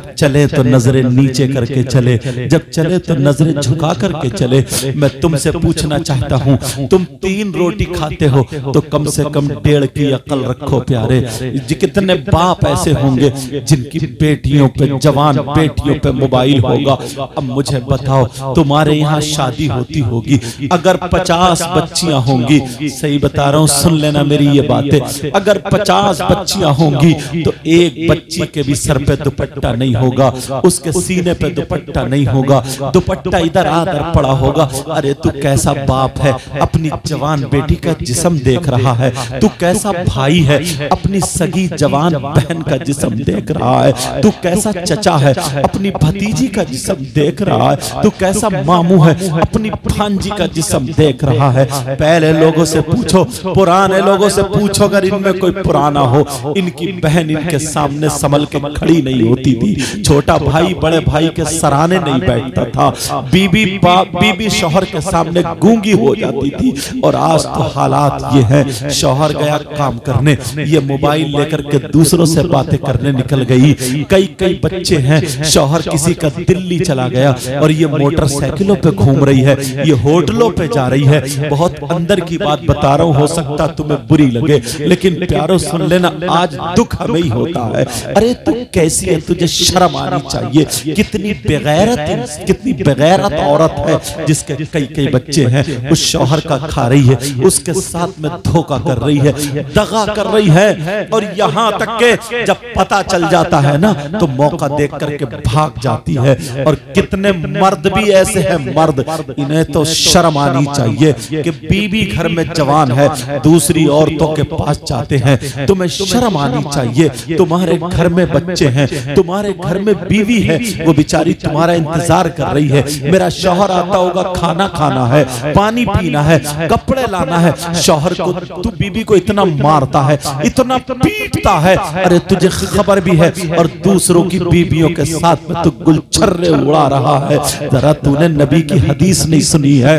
जब चले तो नजरें नीचे करके चले, जब चले तो नजरें झुका करके चले। मैं तुमसे पूछना चाहता हूँ, तुम तीन रोटी खाते हो तो कम से कम डेढ़ की अकल रखो प्यारे। कितने बाप ऐसे होंगे जिनकी बेटियों पे, जवान बेटियों पे मोबाइल होगा। अब मुझे बताओ, तुम्हारे यहाँ शादी होती होगी, अगर पचास बच्चियां होंगी, सही बता रहा हूँ, सुन लेना मेरी ये बातें, अगर पचास बच्चियां होंगी तो एक बच्ची के भी सर पे दुपट्टा नहीं होगा, उसके सीने पे दुपट्टा नहीं होगा, दुपट्टा इधर आधर पड़ा होगा। अरे तू कैसा बाप है, अपनी जवान बेटी का जिस्म देख रहा है? तू कैसा भाई है, अपनी सगी जवान बहन का जिस्म देख रहा है? तू कैसा चचा है, अपनी भतीजी का जिस्म देख रहा है? तू कैसा मामू है, अपनी भांजी का जिस्म देख रहा है? पहले लोगों से पूछो, पुराने लोगों से पूछो, अगर इनमें कोई पुराना हो, इनकी बहन इनके सामने संभल के खड़ी नहीं होती थी। छोटा भाई बड़े भाई के सराहने नहीं बैठता था। बीबी बीबी शौहर के सामने गूंगी हो जाती थी। और आज तो हालात ये है, शौहर गया काम करने, ये मोबाइल लेकर के दूसरों से बातें करने निकल गई। कई कई बच्चे हैं, शौहर किसी का दिल्ली चला गया और ये मोटरसाइकिलों पे घूम रही है, ये होटलों पे जा रही है। बहुत अंदर की बात बता रहा हूं, हो सकता तुम्हें बुरी लगे, लेकिन प्यारो सुन लेना, आज दुख हमें ही होता है। अरे तू कैसी है, तुझे शर्म आनी चाहिए। कितनी बेगैरत, कितनी बेगैरत औरत है जिसके कई कई बच्चे हैं, उस शौहर का खा रही है, उसके साथ में धोखा कर रही है, दगा कर रही है। और यहाँ तक के जब पता चल जाता है ना, तो मौका देख करके भाग जाती है। और कितने मर्द भी ऐसे हैं, मर्द, इन्हें तो शर्म आनी चाहिए कि बीबी घर में जवान है, दूसरी औरतों के पास जाते हैं। तुम्हें शर्म आनी चाहिए। तुम्हारे घर में बच्चे हैं, तुम्हारे घर में बीवी है, वो बेचारी तुम्हारा इंतजार कर रही है। मेरा शौहर आता होगा, खाना खाना है, पानी पीना है, कपड़े लाना है। शौहर को तू बीबी को इतना मारता है, इतना पीटता है, अरे तुझे खबर भी है, और दूसरों की बीबियों के साथ में तू गुलछर्रे उड़ा रहा है। जरा तूने नबी की हदीस नहीं सुनी है?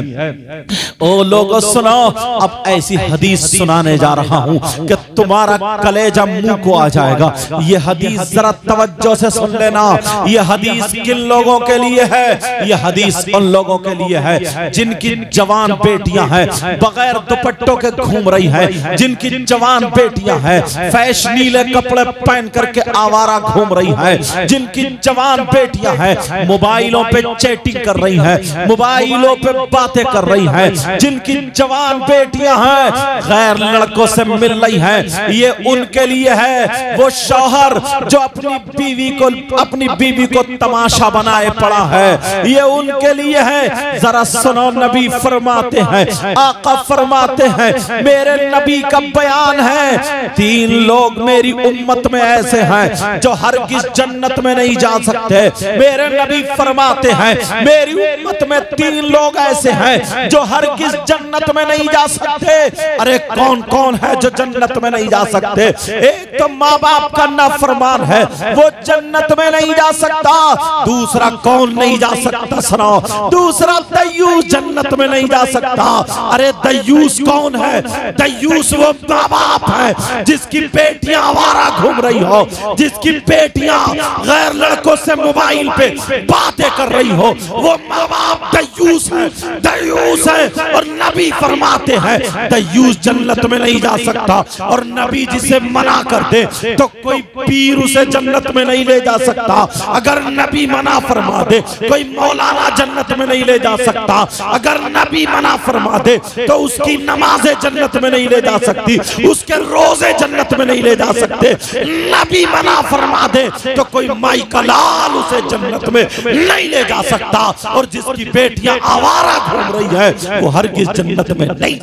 ओ लोगों सुनो, अब ऐसी हदीस सुनाने जा रहा हूं कि तुम्हारा कलेजा मुंह को आ जाएगा। ये हदीस जरा तवज्जो से सुन लेना। ये हदीस किन लोगों के लिए है? ये हदीस उन लोगों के लिए है जिनकी जवान बेटियां हैं, बगैर दुपट्टों के घूम रही है, जिनकी जवान बेटियां हैं फैशनीले कपड़े पहन करके आवारा घूम रही है, जिनकी जवान बेटियां हैं मोबाइलों पे चैटिंग कर रही हैं, मोबाइलों पे बातें कर रही हैं, जिनकी जवान बेटियां हैं गैर लड़कों से मिल रही हैं। ये उनके लिए है। वो शौहर जो अपनी बीवी को अपनी बीवी को तमाशा बनाए पड़ा है, ये उनके लिए है। जरा सुनो, नबी फरमाते हैं, आका फरमाते हैं, मेरे नबी का बयान है, तीन लोग मेरी उम्मत में ऐसे हैं जो हरगिज़ जन्नत में नहीं जा सकते। मेरे नबी फरमाते हैं, मेरी उम्मत में तीन लोग ऐसे हैं जो हरगिज़ जन्नत में नहीं जा सकते। अरे कौन कौन है जो जन्नत में नहीं जा सकते? एक तो माँ बाप का नाफरमान है, वो जन्नत में नहीं जा सकता। दूसरा कौन नहीं जा सकता? सुनो, दूसरा दयूस जन्नत में नहीं जा सकता। अरे दयूस कौन है? दयूस वो माँ बाप है जिसकी बेटियां आवारा घूम रही हो, जिसकी बेटियां गैर लड़कों से मोबाइल पे बातें कर रही हो, वो माँ बाप दयूस है, दयूस है। और नबी फरमाते हैं दयूस जन्नत में नहीं जा सकता। और नबी जिसे मना कर दे तो कोई पीर उसे जन्नत में नहीं ले जा सकता। अगर नबी मना फरमा दे, कोई मौलाना जन्नत में नहीं ले जा सकता। अगर नबी मना फरमा दे तो उसकी नमाजें जन्नत में नहीं ले जा सकती, उसके रोजे जन्नत में नहीं ले जा सकते। नबी मना फरमा दे तो कोई माई का लाल उसे जन्नत में नहीं ले जा सकता। और जिसकी बेटियां आवारा घूम रही है वो हरगिज़ जन्नत में नहीं।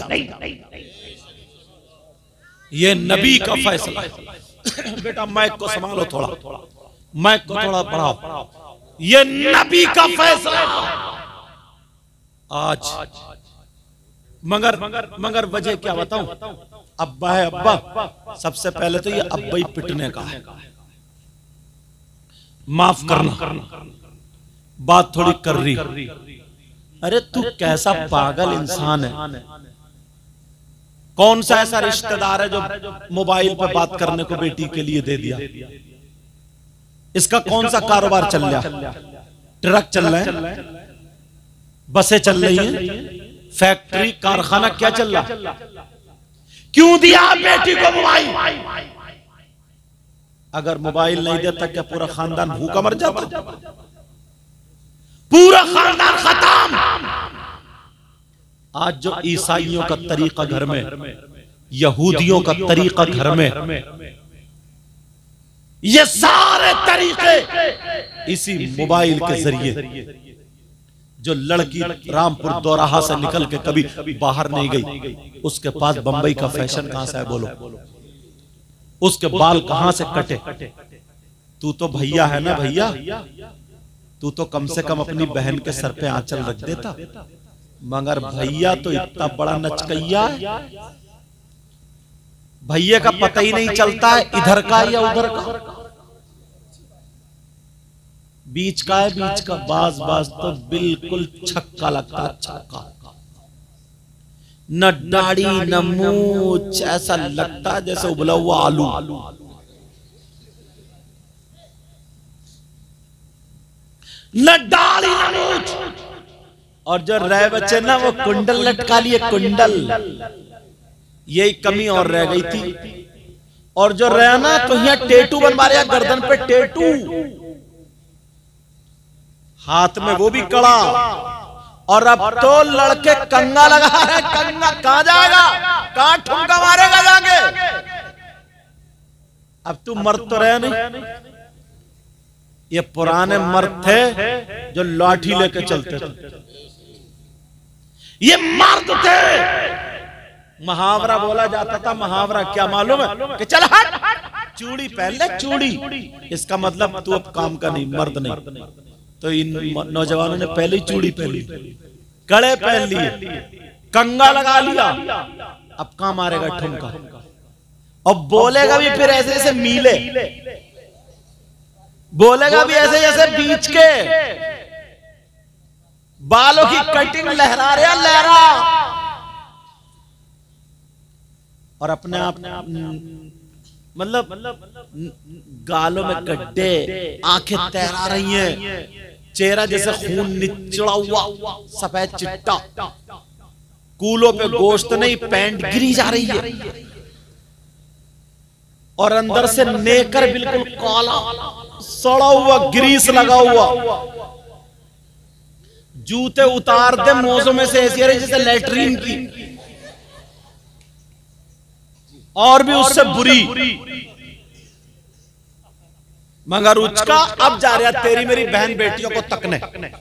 ये नबी का फैसला। बेटा माइक को संभालो, थोड़ा माइक को थोड़ा बढ़ाओ। ये नबी का फैसला आज। मगर मगर वजह क्या बताऊं? अब्बा है, अब्बा सबसे पहले तो ये अब्बा ही पिटने का है। माफ करना, बात थोड़ी कर रही। अरे तू कैसा पागल इंसान है? कौन सा ऐसा रिश्तेदार है जो मोबाइल पर बात करने को बेटी के लिए दे दिया? इसका कौन सा कारोबार चल रहा? ट्रक चल रहे हैं, बसें चल रही हैं, फैक्ट्री कारखाना क्या चल रहा? क्यों दिया बेटी को मोबाइल? अगर मोबाइल नहीं देता क्या पूरा खानदान भूखा मर जाता? पूरा खानदान खत्म। आज जो ईसाइयों का तरीका घर में, यहूदियों का तरीका घर में, ये सारे तरीके इसी मोबाइल के जरिए। जो लड़की रामपुर दोराहा से निकल के कभी बाहर नहीं गई, उसके पास बंबई का फैशन कहां से है बोलो? उसके बाल कहां से कटे? तू तो भैया है ना भैया, तू तो कम से कम अपनी बहन के सर पे आंचल रख देता। मगर भैया तो इतना बड़ा नचकैया है, भैया का पता ही नहीं चलता है इधर का या उधर का, बीच का है बीच का। बाज बाज तो बिल्कुल छक्का लगता है, छक्का। न दाढ़ी न मूछ, ऐसा लगता है जैसे उबला हुआ आलू। न दाढ़ी न मूछ। और जो रह बच्चे ना वो कुंडल लटका लिए, कुंडल। यही कमी और रह गई थी। और जो रहा ना तो यहाँ टेटू बनवा रहा, गर्दन पे टेटू, हाथ में वो भी कड़ा। और अब तो लड़के कंगा लगा है। कंगा कहां जाएगा? कहां ठुमका मारेगा जाके? अब तू मर्द तो रहे नहीं। ये पुराने मर्द थे जो लाठी लेके चलते थे, ये मर्द थे। मुहावरा बोला जाता था। मुहावरा क्या मालूम है? कि चल हट, चूड़ी पहन ले, चूड़ी। इसका मतलब तू अब काम का नहीं, मर्द नहीं। तो इन नौजवानों ने पहले ही चूड़ी पहन ली, कड़े पहन लिए, कंगा लगा लिया। अब कहां मारेगा ठुमका? और बोलेगा भी फिर ऐसे जैसे मीले, बोलेगा भी ऐसे जैसे बीच के। बालों की कटिंग लहरा रहा लहरा। और अपने आप मतलब गालों में गड्ढे, आंखें तैरा रही हैं, चेहरा जैसे खून निचड़ा हुआ, सफेद चिट्टा, कूलों पे गोश्त नहीं, पैंट गिरी जा रही है। और अंदर से नेकर बिल्कुल काला, सड़ा हुआ, ग्रीस लगा हुआ। जूते उतार दे मोजों में से ऐसी जैसे लेटरीन की, और भी उससे बुरी। मगर उसका अब जा रहा तेरी मेरी बहन बेटियों को तकने।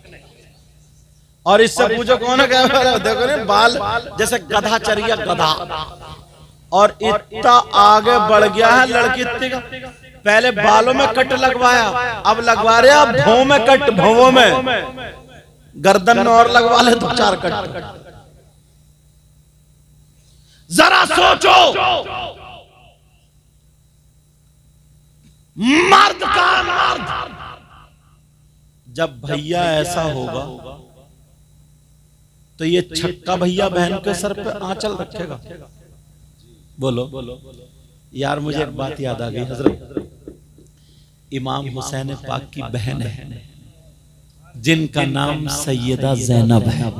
और इससे पूछो कौन है? देखो ना बाल जैसे गधा चरिया, गधा। और इतना आगे बढ़ गया है लड़की इतनी का। पहले बालों में कट लगवाया, अब लगवा रहे अब भौं में कट, भौं में, गर्दन में और लगवा ले दो चार कट। जरा सोचो, मर्द का मर्द। जब भैया ऐसा होगा तो ये छक्का भैया बहन के सर पे आंचल रखेगा? बोलो यार। मुझे एक बात याद आ गई। हजरत इमाम हुसैन पाक की बहन है जिनका नाम सैयदा जैनब है।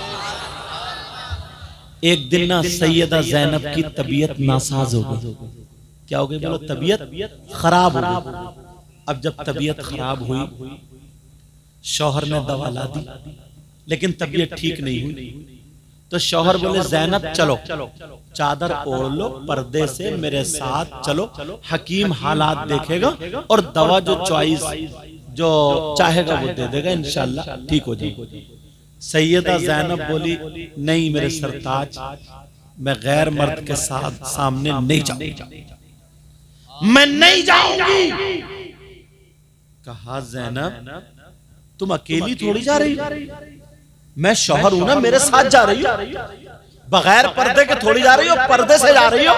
एक दिन ना सैयदा जैनब की तबीयत नासाज हो गई। क्या हो गई बोलो? तबीयत खराब हो गई। अब जब तबीयत खराब हुई, शौहर ने दवा ला दी, लेकिन तबीयत ठीक नहीं हुई। तो शौहर बोले जैनब चलो, चादर ओढ़ लो, पर्दे से मेरे साथ चलो, हकीम हालात देखेगा और दवा जो चॉइस जो चाहेगा वो दे देगा, इंशाल्लाह ठीक हो जाएगा। सैयदा जैनब बोली नहीं मेरे सरताज, मैं गैर मर्द के साथ सामने नहीं जाऊंगी, मैं नहीं जाऊंगी। कहा जैनब तुम अकेली थोड़ी जा रही हो, मैं शौहर हूं ना, मेरे साथ जा रही हो। बगैर पर्दे के थोड़ी जा रही हो, पर्दे से जा रही हो,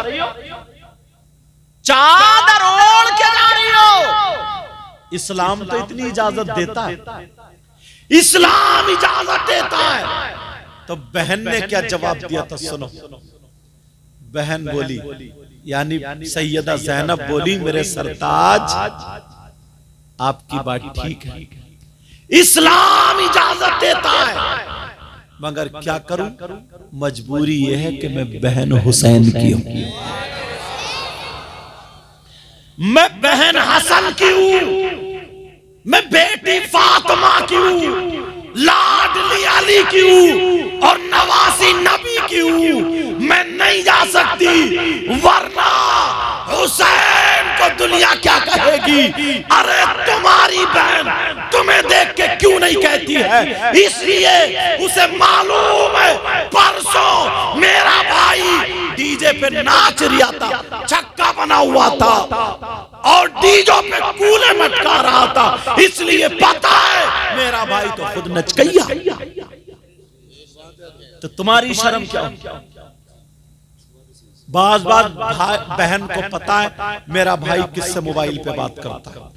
चादर ओढ़ के जा रही हो। इस्लाम तो इतनी इजाजत देता है, इस्लाम इजाजत देता है। तो बहन ने क्या जवाब दिया था सुनो। बहन बोली, यानी सैयदा जैनब बोली मेरे सरताज आपकी बात ठीक है, इस्लाम इजाजत देता है, मगर क्या करूं, मजबूरी यह है कि मैं बहन हुसैन की हूं, मैं बहन हसन की हूं, मैं बेटी फातिमा की हूं, लाडली अली की हूं और नवासी नबी की हूं। मैं नहीं जा सकती, वरना हुसैन को दुनिया क्या कहेगी। अरे तुम्हारी बहन तुम्हें देख के क्यों नहीं कहती है, इसलिए उसे मालूम है परसों मेरा भाई डीजे पे नाच रिया था, छक्का बना हुआ था और डीजे पे कूले मटका रहा था, इसलिए पता है मेरा भाई तो खुद नच गया। तो तुम्हारी शर्म क्या हो? बाज बाज बहन को पता है मेरा भाई किससे मोबाइल पे बात करता है,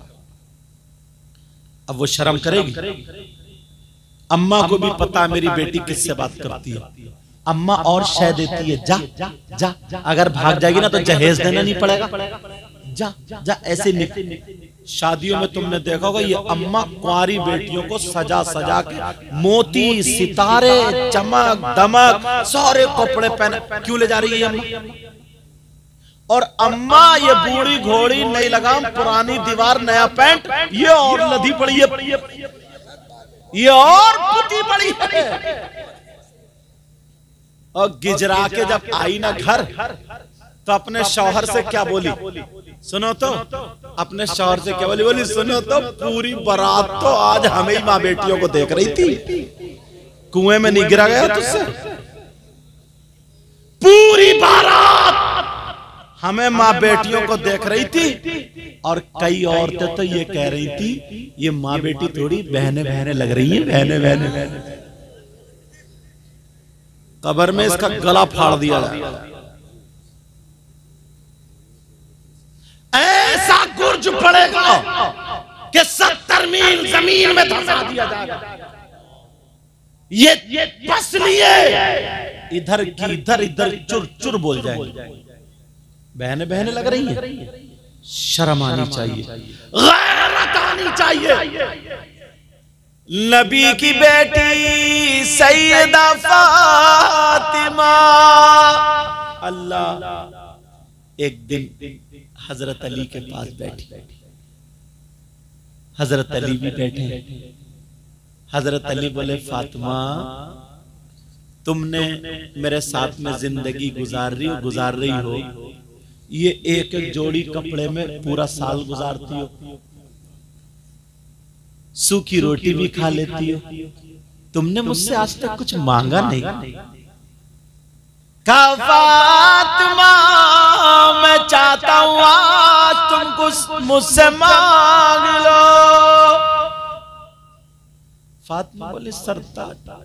अब वो शर्म करेगी। अम्मा को भी पता है मेरी बेटी किससे बात करती है, अम्मा और शह देती है, जा जा जा, अगर भाग जाएगी ना तो जहेज देना नहीं पड़ेगा, जा जा ऐसे निकल। शादियों में तुमने देखा होगा ये अम्मा कुंवारी बेटियों को सजा सजा के मोती सितारे चमक दमक सारे कपड़े पहने क्यों ले जा रही है अम्मा? और अम्मा ये बूढ़ी घोड़ी नई लगाम पुरानी दीवार नया पैंट, ये और लदी पड़ी है, ये और पुती पड़ी है। और गिजरा के जब आई ना घर तो अपने शौहर से क्या बोली, सुनो तो अपने शौहर से क्या बोली, बोली सुनो तो पूरी बारात तो आज हमें ही माँ बेटियों को देख रही थी, कुएं में नहीं गिरा गया तुझसे, पूरी बारात हमें माँ बेटियों को देख रही थी। और कई औरतें तो ये कह रही थी ये माँ बेटी थोड़ी बहने बहने लग रही है, बहने बहने बहने। कब्र में इसका गला फाड़ दिया जाए, ऐसा गुर्ज पड़ेगा कि सत्तर मील जमीन में धंसा दिया जाएगा। ये ये बस लिए इधर की इधर इधर चुर चुर बोल जाएंगे, बहने बहने लग रही है। शर्म आनी चाहिए, गैरत आनी चाहिए। नबी की बेटी सैयदा फातिमा, अल्लाह एक दिन हजरत अली के पास बैठी, हजरत अली भी बैठे। हजरत अली बोले फातिमा तुमने मेरे साथ में जिंदगी गुजार रही हो गुजार रही हो ये एक एक जोड़ी कपड़े में पूरा साल गुजारती हो, सूखी रोटी भी खा लेती हो, तुमने मुझसे आज तक कुछ मांगा नहीं। का फातिमा मैं चाहता हूं आज तुम कुछ मुझसे मांग लो। फातिमा बोले सरताज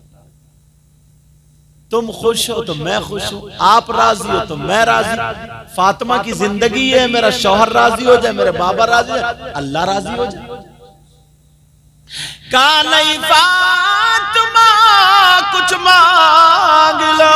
तुम खुश हो तो मैं खुश हूं, आप राजी हो तो मैं राजी। फातिमा की जिंदगी है, मेरा शौहर राजी हो जाए, मेरे बाबा राजी हो जाए, अल्लाह राजी हो जाए। का नहीं फातिमा कुछ मांग लो।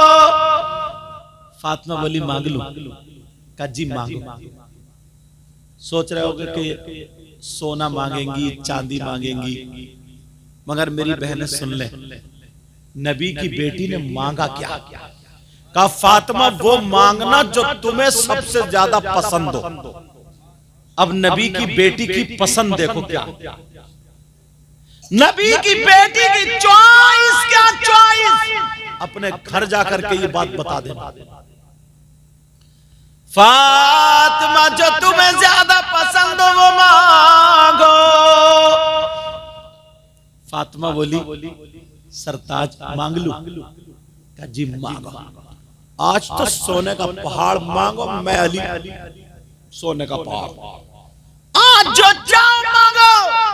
फातिमा बोली मांग लो। का जी मांगो। सोच रहे होगे कि सोना मांगेंगी चांदी मांगेंगी, मगर मेरी बहनें सुन ले, नबी की बेटी ने मांगा क्या? कहा फातिमा वो मांगना जो तुम्हें सबसे ज्यादा पसंद हो। अब नबी की बेटी की पसंद देखो क्या, नबी की बेटी की चॉइस क्या चॉइस, अपने घर जाकर के ये बात बता देना। फातिमा जो तुम्हें ज्यादा पसंद हो वो मांगो। फातिमा बोली सरताज मांग लूं? का जी मांगो। आज तो सोने का पहाड़ मांगो, मैं अली सोने का पहाड़ आज जो चाहो मांगो।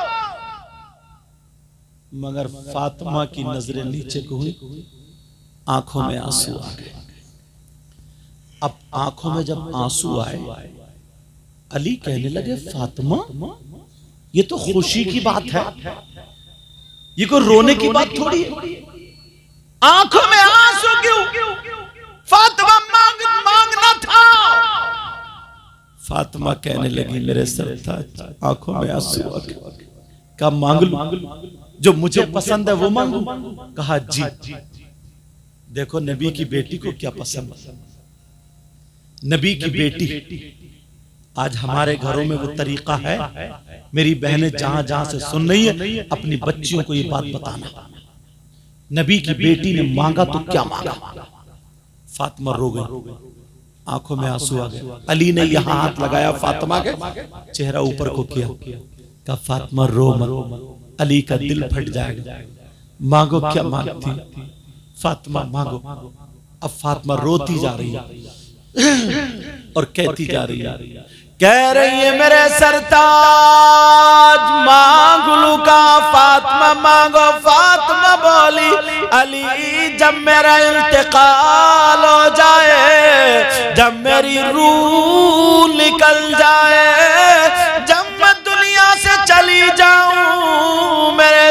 मगर फातिमा की नजरें नीचे को हुई, आंखों में आंसू आ गए। अब आंखों में जब आंसू आए, अली कहने लगे फातिमा ये तो खुशी की बात है, ये कोई रोने की बात थोड़ी है। आंखों में आंसू क्यों? फातिमा मांग मांगना था। फातिमा फातिमा कहने लगी मेरे सरताज, आंखों में आंसू आ गए। कहा मांग लूं, जो मुझे पसंद है वो मांगू? कहा जी। देखो नबी की बेटी को क्या पसंद, नबी की बेटी। आज हमारे घरों में वो तरीका है, मेरी बहनें जहां जहां से सुन रही है अपनी बच्चियों को ये बात बताना, नबी की बेटी ने मांगा तो क्या मांगा। फातिमा रो गई, आंखों में आंसू आ गए। अली ने यहां हाथ लगाया, फातिमा के चेहरा ऊपर को किया, कहा फातिमा रो मत, अली का दिल फट जाएगा, मांगो क्या मांगती, फातिमा मांगो। अब फातिमा रोती जा रही है और कहती जा रही है, कह रही है मेरे सरताज मांग लूं का, फातिमा मांगो। फातिमा बोली अली जब मेरा इंतकाल हो जाए, जब मेरी रूह निकल जाए, जब मैं दुनिया से चली जाऊं, मेरे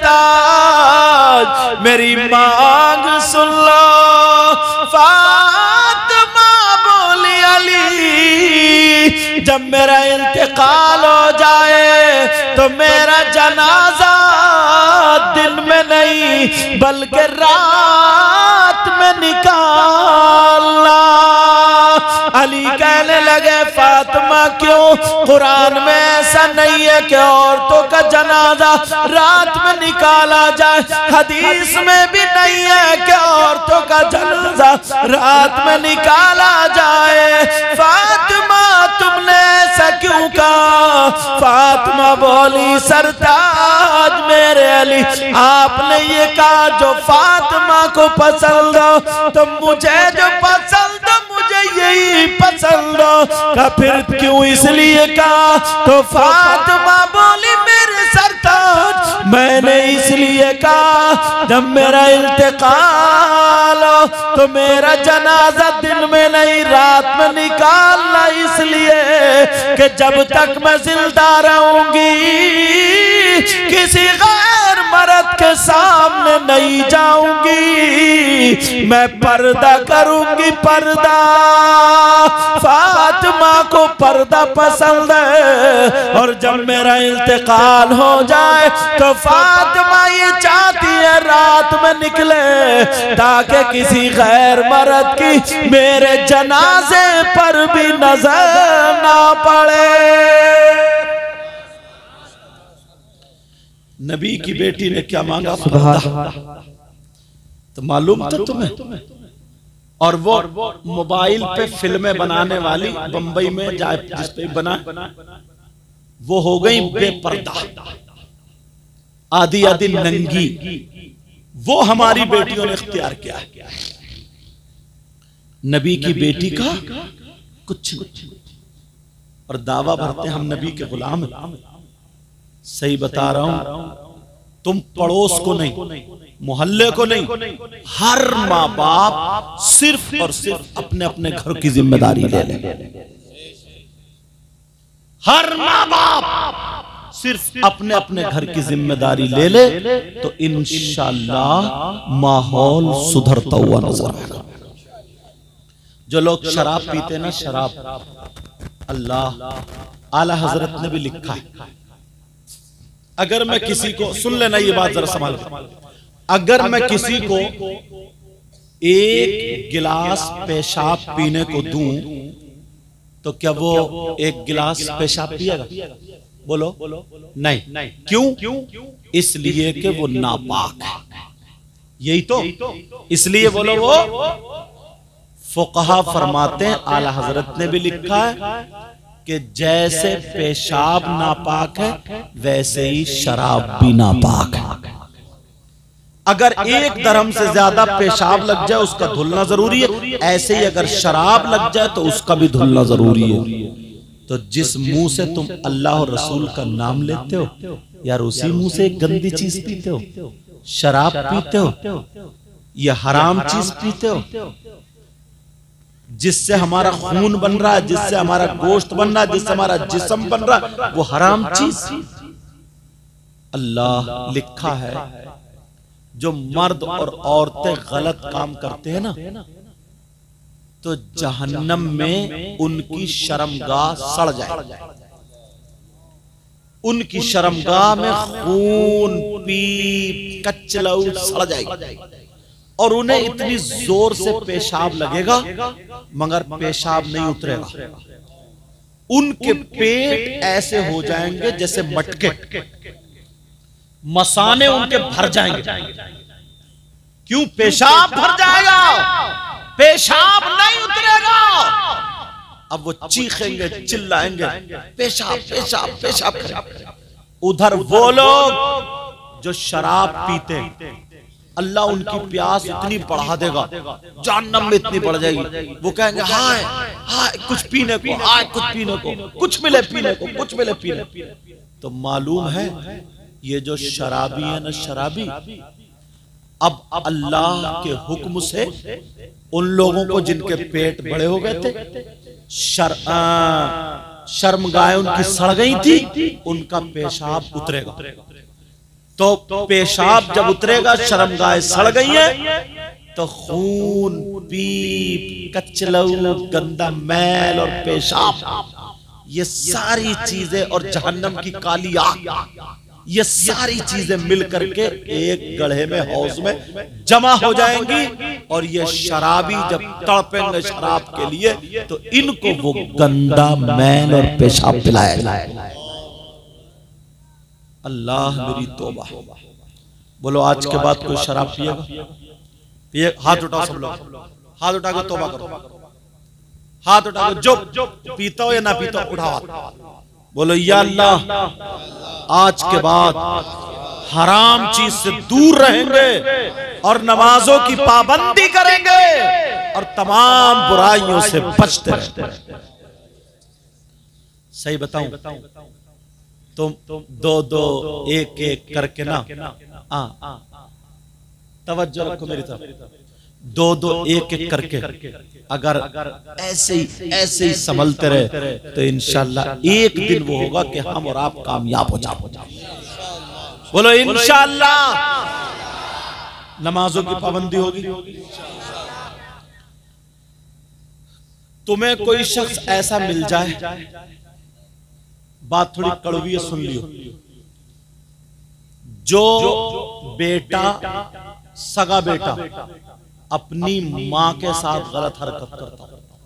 सरताज मेरी मांग सुन लो। फातिमा बोली अली जब मेरा इंतकाल हो जाए तो मेरा जनाजा दिन में नहीं बल्कि रात में निकालना। अली कहने लगे फातिमा क्यों, कुरान में ऐसा नहीं है कि औरतों का जनाजा रात में निकाला जाए, हदीस में भी नहीं है कि औरतों का जनाजा रात में निकाला जाए। फातिमा तुमने ऐसा क्यों कहा? फातिमा बोली सरताज मेरे अली, आपने ये कहा जो फातिमा को पसंद हो तो मुझे जो पसंद हो मुझे यही पसंद हो। का फिर क्यों इसलिए कहा? तो फातिमा बोली मेरे सरताज मैंने इसलिए कहा जब मेरा इंतकाल हो तो मेरा जनाजा दिन में नहीं रात में निकालना, इसलिए कि जब तक मैं जिंदा रहूंगी किसी गैर मर्द के सामने नहीं जाऊंगी, मैं पर्दा करूंगी पर्दा। फातिमा को पर्दा पसंद है और जब मेरा इंतकाल हो जाए तो फातिमा ये चाहती है रात में निकले ताकि किसी गैर मर्द की मेरे जनाजे पर भी नजर ना पड़े। नबी की बेटी ने क्या मांगा? तो मालूम था तुम्हें? और वो मोबाइल पे फिल्में बनाने वाली बंबई में जाए जिस पे बना वो हो गई बेपर्दा, आधी आधी नंगी। वो हमारी बेटियों ने इख्तियार किया है। नबी की बेटी का कुछ और दावा भरते हम नबी के गुलाम हैं। सही बता रहा हूं, तुम पड़ोस को नहीं, मोहल्ले को नहीं, हर माँ बाप सिर्फ और सिर्फ अपने अपने घर की जिम्मेदारी ले ले। हर माँ बाप सिर्फ अपने अपने घर की जिम्मेदारी ले ले तो इंशाअल्लाह माहौल सुधरता हुआ नजर आएगा। जो लोग शराब पीते ना, शराब, अल्लाह आला हजरत ने भी लिखा है, अगर मैं किसी को, सुन लेना ये बात जरा संभाल, अगर मैं किसी को एक गिलास पेशाब पीने को दूं तो क्या वो एक गिलास पेशाब पिएगा? बोलो नहीं। क्यों? इसलिए कि वो नापाक है। यही तो, इसलिए बोलो वो फुकहा फरमाते हैं, आला हजरत ने भी लिखा है कि जैसे पेशाब नापाक है वैसे ही शराब भी नापाक है। अगर एक दरम से ज्यादा पेशाब लग जाए उसका धुलना जरूरी है, ऐसे ही अगर शराब लग जाए तो उसका भी धुलना जरूरी है। तो जिस मुंह से तुम अल्लाह और रसूल का नाम लेते हो यार, उसी मुंह से एक गंदी चीज पीते हो, शराब पीते हो, ये हराम चीज पीते हो, जिससे हमारा खून बन रहा है, जिससे हमारा गोश्त बन रहा है, जिससे हमारा जिस्म बन रहा है, वो हराम चीज। अल्लाह लिखा है जो मर्द और औरतें गलत काम करते हैं ना, तो जहन्नम में उनकी शर्मगाह सड़ जाए, उनकी शर्मगाह में खून पीप कचलऊ सड़ जाएगी और उन्हें इतनी जोर से पेशाब लगेगा मगर पेशाब नहीं उतरेगा। उनके पेट ऐसे हो जाएंगे जैसे मटके, मसाने उनके भर जाएंगे। क्यों? पेशाब भर जाएगा, पेशाब नहीं उतरेगा। अब वो चीखेंगे चिल्लाएंगे पेशाब पेशाब पेशाब। उधर वो लोग जो शराब पीते अल्लाह उनकी प्यास इतनी बढ़ा देगा, जहन्नम में इतनी बढ़ जाएगी, वो कहेंगे हाय हाय कुछ पीने को, हाय कुछ पीने को, कुछ मिले पीने को, कुछ मिले पीने। तो मालूम है ये जो शराबी है ना शराबी, अब अल्लाह के हुक्म से उन लोगों को जिनके पेट बड़े हो गए थे, शर, शर्मगाहें उनकी सड़ गई थी, उनका पेशाब उतरेगा। तो पेशाब जब उतरेगा, शर्मगाहें सड़ गई है, तो खून पीप कचलऊ गंदा मैल और पेशाब ये सारी चीजें और जहन्नम की काली आग ये सारी चीजें मिल करके एक गड्ढे में हौज में जमा हो जाएंगी और ये शराबी जब तड़पेंगे शराब के लिए तो इनको वो गंदा मैल और पेशाब पिलाया जाएगा। अल्लाह मेरी तौबा। बोलो आज के बाद कोई शराब पिएगा? पिए? हाथ उठाओ सब लोग, हाथ उठा के तौबा करो, हाथ उठा के जो पीता हो या ना पीता हो उठाओ हाथ। बोलो या अल्लाह आज के बाद हराम चीज से दूर रहेंगे और नमाजों की पाबंदी करेंगे और तमाम बुराइयों से बचते रहेंगे। सही बताऊं तुम दो दो एक एक करके ना, आ तवज्जो रखो मेरी तरफ, दो दो एक एक करके अगर ऐसे ही ऐसे ही संभलते रहे तो इंशाअल्लाह एक दिन वो होगा कि हम और आप कामयाब हो जाओ। बोलो इंशाअल्लाह नमाजों की पाबंदी होगी। तुम्हें कोई शख्स ऐसा मिल जाए, बात थोड़ी कड़वी है सुन लियो, जो बेटा सगा बेटा अपनी मां के साथ गलत हरकत करता,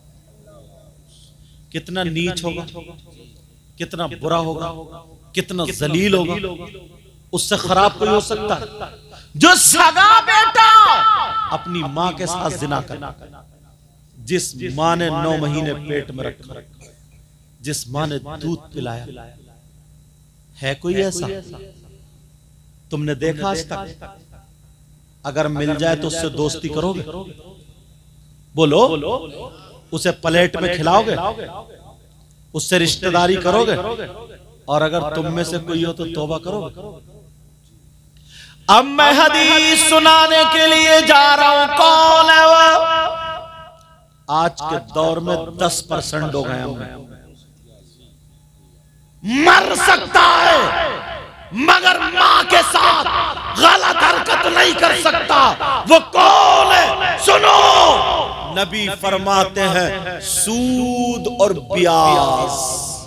कितना नीच होगा, कितना बुरा होगा, कितना जलील होगा। उससे खराब कोई हो सकता है जो सगा बेटा अपनी मां के साथ जिना कर, जिस मां ने नौ महीने पेट में रखा, जिस मां ने दूध पिलाया। है कोई ऐसा? तुमने देखा आज तक? अगर मिल जाए तो उससे दोस्ती करोगे? बोलो, उसे प्लेट में खिलाओगे? उससे रिश्तेदारी करोगे? और अगर तुम में से कोई हो तो तौबा करोगे? अब मैं हदीस सुनाने के लिए जा रहा हूं, कौन है वो? आज के दौर में दस परसेंट हो गए हम। मर सकता है मगर मां के साथ गलत हरकत नहीं कर सकता। वो कौन है? सुनो, नबी फरमाते हैं सूद और ब्याज।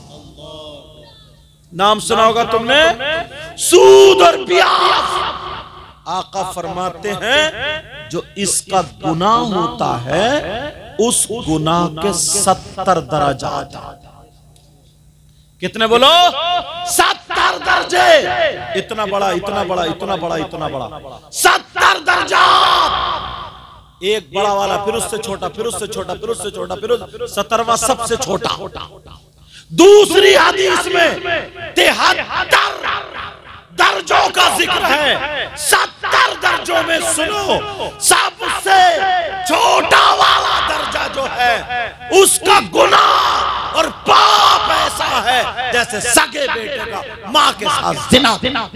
नाम सुना होगा तुमने, सूद और ब्याज। आका फरमाते हैं जो इसका गुनाह होता है उस गुनाह के सत्तर दर्जात। कितने बोलो? सत्तर दर्जे। इतना बड़ा इतना बड़ा इतना बड़ा इतना बड़ा सत्तर दर्जात। एक बड़ा वाला, फिर उससे छोटा, फिर उससे छोटा, फिर उससे छोटा, फिर सत्तरवां सबसे छोटा। दूसरी हदीस में तिहत्तर दर्जों का जिक्र है। सत्तर दर्जों में सुनो, सबसे छोटा वाला दर्जा जो है उसका गुनाह और पाप ऐसा है जैसे सगे बेटे का मां के साथ जिना।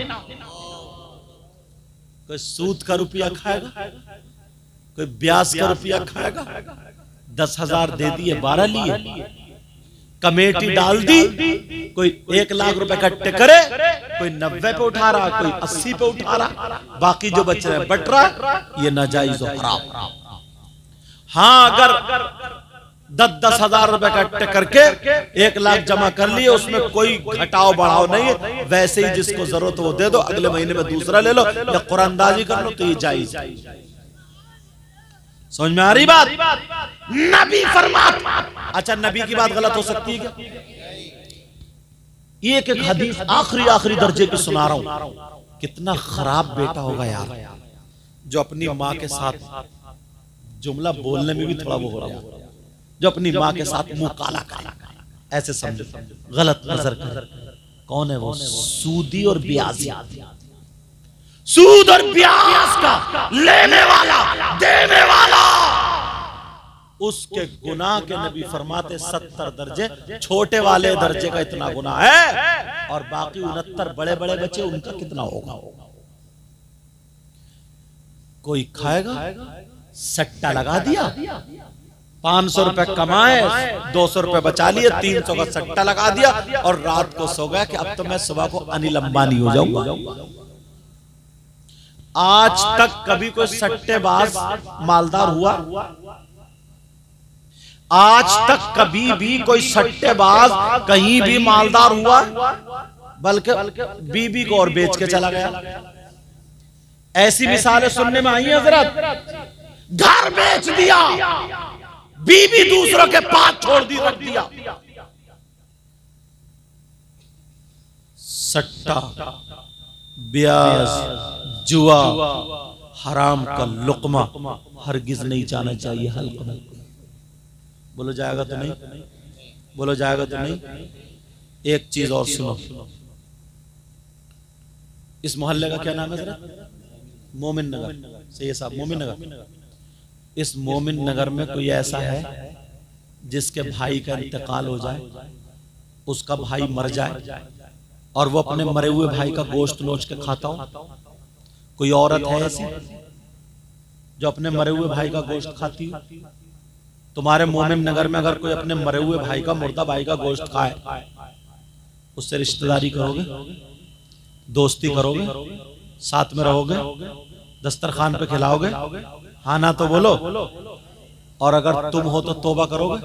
कोई सूद का रुपया खाएगा, कोई ब्याज का रुपया खाएगा। दस हजार दे दिए, बारह लिए, कमेटी डाल दी, कोई एक लाख रुपए इकट्ठे करे, कोई नब्बे पे उठा रहा, कोई अस्सी पे उठा रहा, बाकी जो बच रहे बट रहा। ये नाजायज और हराम। हाँ, अगर दस दस हजार रुपए इकट्ठे करके एक लाख जमा कर लिए, उसमें कोई घटाव बढ़ाव नहीं है, वैसे ही जिसको जरूरत वो दे दो, अगले महीने में दूसरा ले लो या कुरानदाजी कर लो, तो ये जायज। समझ में आ रही बात? नबी फरमाता, अच्छा नबी की बात गलत हो सकती है क्या? एक एक हदीस आखिरी आखिरी दर्जे की सुना रहा हूं। कितना खराब बेटा होगा यार जो अपनी माँ के साथ, जुमला बोलने में भी थोड़ा वो हो रहा है, जो अपनी माँ के साथ मुंह काला करे, ऐसे समझो, गलत नजर करे। कौन है वो? सूदी और ब्याजी। सूद और ब्याज का लेने वाला देने वाला, उसके गुनाह के नबी फरमाते सत्तर दर्जे, छोटे वाले दर्जे का इतना गुनाह है, और बाकी उनहत्तर बड़े बड़े बच्चे, उनका कितना होगा? कोई खाएगा, सट्टा लगा दिया, पांच सौ रुपए कमाए, दो सौ रुपए बचा लिए, तीन सौ का सट्टा लगा दिया, और रात को सो गया कि अब तो मैं सुबह को अनिल अंबानी हो जाऊंगा। आज तक कभी कोई सट्टेबाज मालदार हुआ? आज तक कभी भी कोई सट्टेबाज कहीं भी मालदार हुआ? बल्कि बीबी को और बेच के चला गया। ऐसी मिसालें सुनने में आई हैं हजरत। घर बेच दिया, बीबी दूसरों के पास छोड़ दी, रख दिया। सट्टा, ब्याज, जुआ, हराम का लुकमा हरगिज नहीं जाना चाहिए हल्का में। बोलो जाएगा तो नहीं? बोलो जाएगा तो नहीं? एक चीज और सुनो, इस मोहल्ले का क्या नाम है जरा? मोमिन नगर। सही साहब, मोमिन नगर। इस मोमिन नगर में कोई ऐसा है जिसके भाई का इंतकाल हो जाए, उसका भाई मर जाए और वो अपने मरे हुए भाई का गोश्त नोच के खाता हो? कोई औरत है ऐसी जो अपने मरे हुए भाई का गोश्त खाती हो? तुम्हारे मोमिन नगर में अगर कोई अपने मरे हुए भाई का, मुर्दा भाई का गोश्त खाए, उससे रिश्तेदारी करोगे, दोस्ती करोगे, साथ में रहोगे, दस्तरखान पे खिलाओगे? हाँ ना तो बोलो। और अगर तुम हो तो तौबा करोगे?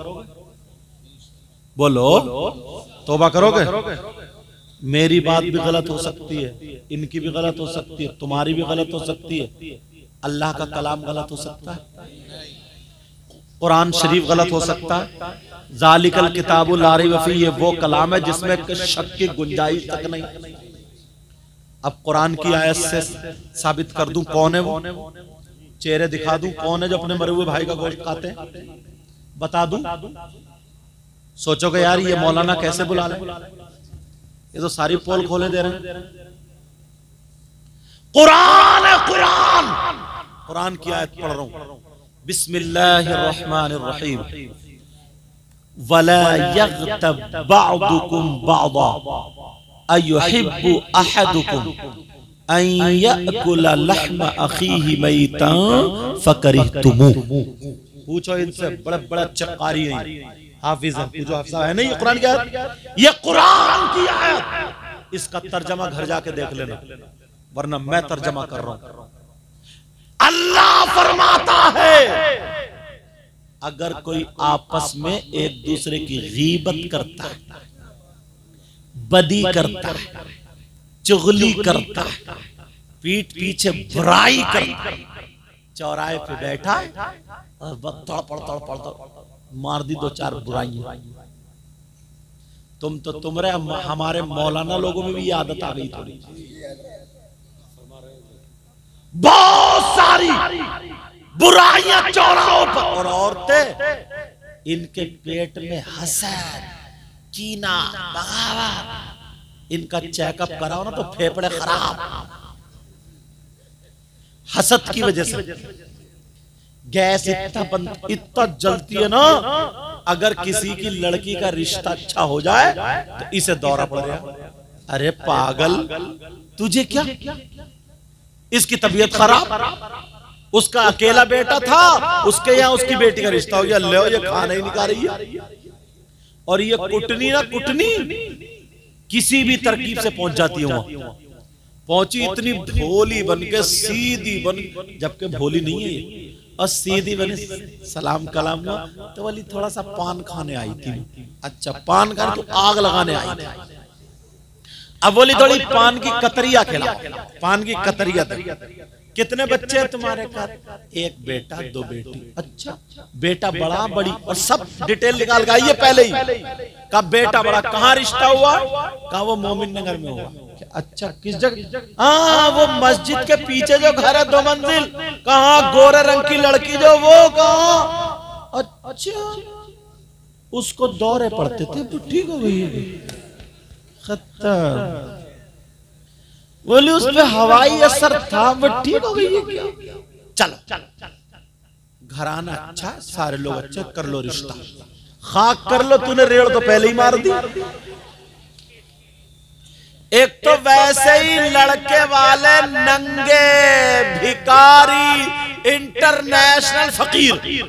बोलो, तौबा करोगे? मेरी बात भी गलत हो सकती है, इनकी भी गलत हो सकती है, तुम्हारी भी गलत हो सकती है, अल्लाह का कलाम गलत हो सकता है, कुरान शरीफ गलत हो सकता है। जालिकल किताबुल ला रैब फीह, ये वो कलाम है जिसमें शक की गुंजाइश तक नहीं। अब कुरान की आयत से साबित कर दूं कौन है वो, चेहरे दिखा दूं कौन है जो अपने मरे हुए भाई का गोश्त खाते हैं, बता दूं? सोचोगे यार ये मौलाना कैसे बुला ले, ये तो सारी पोल खोले दे रहे हैं। कुरान है, कुरान कुरान की आयत पढ़ रहा हूं। बिस्मिल्लाहिर्रहमानिर्रहीम। वला यग़्तब बअदुकुम बअदा अयुहिब्बु अहदुकुम अन यअकुला लहम अखीहि मैतन फकरिहतुमूह। पूछो इनसे, बड़े बड़े चक्कारी हैं, हाफिज हैं, पूछो हाफिजा है नहीं? ये कुरान की आयत, ये कुरान की आयत, इसका तर्जमा घर जाके देख लेना, वरना मैं तर्जमा कर रहा हूं। अल्लाह फरमाता है अगर कोई आपस में एक दूसरे की गीबत करता है, बदी करता है, चुगली करता है, पीठ पीछे बुराई करता है, चौराहे पे बैठा और तड़पड़ तड़पड़ तड़पड़ मार दी दो चार बुराइयां, तुम तो तुम्हारे हमारे मौलाना लोगों में भी ये आदत आ गई थोड़ी, बहुत सारी बुराइयां चौराहों पर। और औरतें, इनके पेट में हसद, कीना, बगावत, इनका चेकअप कराओ ना तो फेफड़े खराब, हसद की वजह से गैस इतना बंद, इतना जलती है ना, अगर किसी की लड़की का रिश्ता अच्छा हो जाए तो इसे दौरा पड़ेगा। अरे पागल, तुझे क्या, इसकी तबीयत खराब, उसका अकेला बेटा था, उसके यहाँ उसकी बेटी का रिश्ता हो गया, ले ये खाना ही नहीं खा रही है। और ये कुटनी ना कुटनी किसी भी तरकीब से पहुंच जाती है वहां, पहुंची इतनी भोली बन के, सीधी बन, जबकि भोली नहीं है, और सीधी बनी सलाम कलाम हुआ तो बोली थोड़ा सा पान खाने आई थी। अच्छा पान खाने तो आग लगाने आई थी। अब बोली थोड़ी पान की कतरिया खिला, पान की कतरिया दे। कितने बच्चे हैं तुम्हारे घर? एक बेटा दो बेटी। अच्छा बेटा बड़ा बड़ी, और सब डिटेल निकाल के आइए पहले ही। कहा बेटा बड़ा, कहाँ रिश्ता हुआ? कहा वो मोमिन नगर में हुआ। अच्छा किस जगह? हाँ वो मस्जिद के पीछे जो घर है दो मंजिल। कहाँ? गोरे रंग की लड़की जो, वो कहाँ? अच्छा उसको दौरे पड़ते थे तो ठीक हो गई। खत्म। बोली उस पे हवाई असर था, वो ठीक हो गई है क्या? चलो घराना अच्छा, सारे लोग अच्छे, कर लो रिश्ता, खाक कर लो। तूने रेड़ तो पहले ही मार दी। एक तो वैसे ही लड़के वाले नंगे भिकारी इंटरनेशनल फकीर।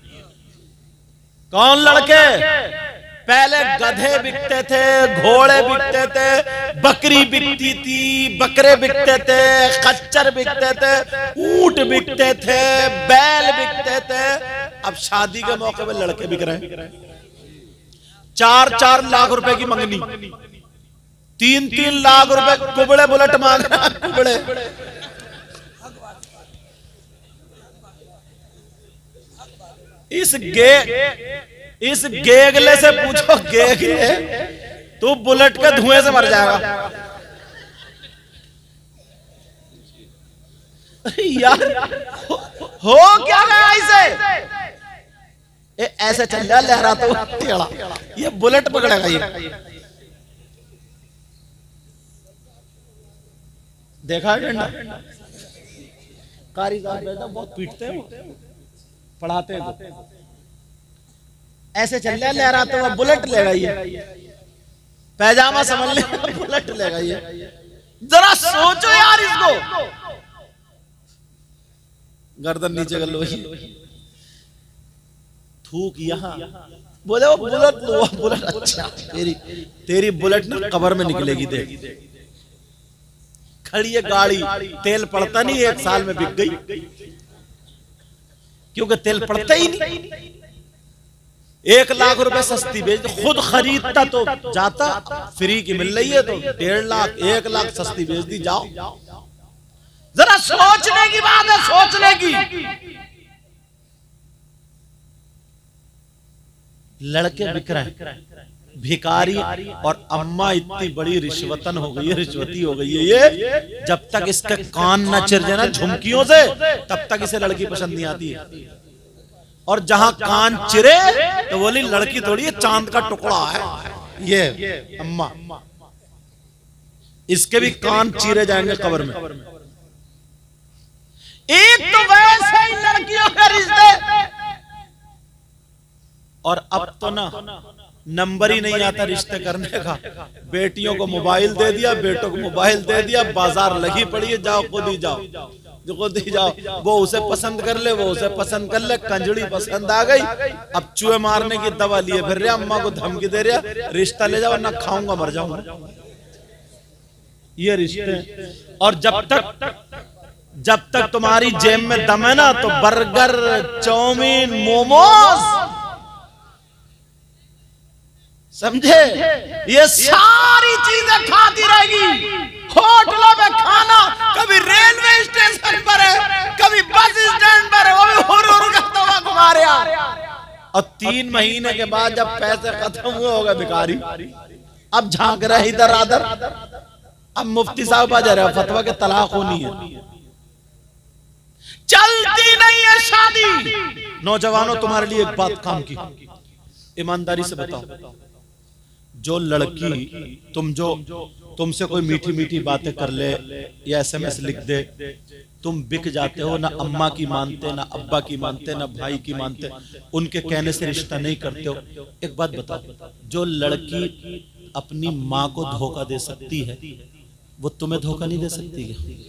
कौन लड़के? पहले गधे बिकते थे, घोड़े बिकते थे, बकरी बिकती थी, बकरे बिकते थे, खच्चर बिकते थे, ऊंट बिकते थे, बैल बिकते थे। अब शादी के मौके पे लड़के बिक रहे हैं। चार चार लाख रुपए की मंगनी, तीन तीन लाख रुपए कुबड़े बुलेट मांग रहा। कुबड़े इस गे इस गेगले से पूछो, गेगले तू बुलेट के धुएं से मर जाएगा। यार हो, हो क्या गया इसे? ए, ऐसे चल रहा लहरा तो टेढ़ा, ये बुलेट पकड़ेगा ये। देखा है डंडा? कारीगर बेटा बहुत पीटते हैं, पढ़ाते हैं। ऐसे चल रहा लहरा तो वह बुलेट लेगा ये। पैजामा समझ ले, बुलेट लेगा ये। जरा सोचो यार इसको। गर्दन नीचे कर लो। थूक यहाँ, बोले वो बुलेट लो, बुलेट। अच्छा तेरी तेरी बुलेट ना कब्र में निकलेगी। देख खड़ी है गाड़ी, तेल पड़ता नहीं, एक साल में बिक गई, क्योंकि तेल पड़ता ही नहीं। एक लाख रुपए सस्ती बेच, खुद खरीदता तो जाता, फ्री की मिल रही है तो डेढ़ लाख एक लाख सस्ती बेच दी। जाओ जरा सोचने की बात है, सोचने की। लड़के बिक रहे हैं, भिखारी और अम्मा इतनी बड़ी रिश्वतन हो गई है, रिश्वती हो गई है ये। जब तक इसके कान न चिर जाए ना झुमकियों से, तब तक इसे लड़की पसंद नहीं आती है। और जहां कान चिरे तो बोली लड़की थोड़ी है, चांद का टुकड़ा है ये अम्मा। इसके भी कान चीरे जाएंगे कब्र में। एक तो वैसे ही लड़कियों के रिश्ते, और अब तो ना नंबर ही नहीं आता रिश्ते करने का। बेटियों को मोबाइल दे दिया, बेटों को मोबाइल दे दिया, बाजार लगी पड़ी है, जाओ खुद ही जाओ, जो खुद ही जाओ। वो उसे पसंद कर ले, वो उसे पसंद कर ले, कंजड़ी पसंद आ गई, अब चूहे मारने की दवा लिए फिर रहा, अम्मा को धमकी दे रहा, रिश्ता ले जाओ ना खाऊंगा मर जाऊंगा। ये रिश्ते। और जब तक जब तक तुम्हारी जेब में दम है ना, तो बर्गर, चाउमीन, मोमोज, समझे, ये सारी चीजें खाती रहेगी। होटलों में खाना, कभी रेलवे स्टेशन पर है, कभी बस स्टैंड पर है, वो भी हुर हुर करता हुआ घुमा रहा। और तीन महीने के बाद जब पैसे खत्म हुए होगा भिखारी, अब झांक रहे इधर आधर। अब मुफ्ती साहब आ जा रहे, फतवा के तलाक होनी है, चलती नहीं है शादी। नौजवानों तुम्हारे लिए एक बात काम की, ईमानदारी से बताओ, जो लड़की तुम जो तुमसे कोई मीठी मीठी बातें कर ले या एसएमएस लिख दे, तुम बिक जाते हो, ना अम्मा की मानते, ना अब्बा की मानते, ना भाई की मानते, उनके कहने से रिश्ता नहीं करते हो। एक बात बताओ, जो लड़की अपनी माँ को धोखा दे सकती है, वो तुम्हें धोखा नहीं दे सकती है?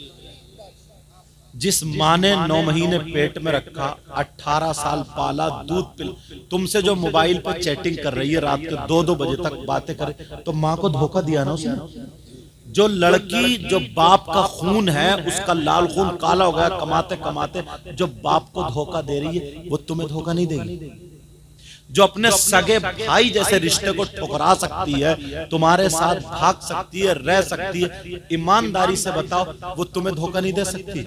जिस माँ ने नौ महीने पेट में रखा, अठारह साल पाला, दूध पिल, तुमसे जो मोबाइल पर चैटिंग कर रही है, रात के दो दो बजे तक बातें करे, तो माँ को धोखा दिया ना उसने। जो लड़की जो बाप का खून है उसका लाल खून काला हो गया कमाते कमाते, जो बाप को धोखा दे रही है वो तुम्हें धोखा नहीं देगी। जो अपने सगे भाई जैसे रिश्ते को ठुकरा सकती है, तुम्हारे साथ भाग सकती है, रह सकती है, ईमानदारी से बताओ वो तुम्हें धोखा नहीं दे सकती।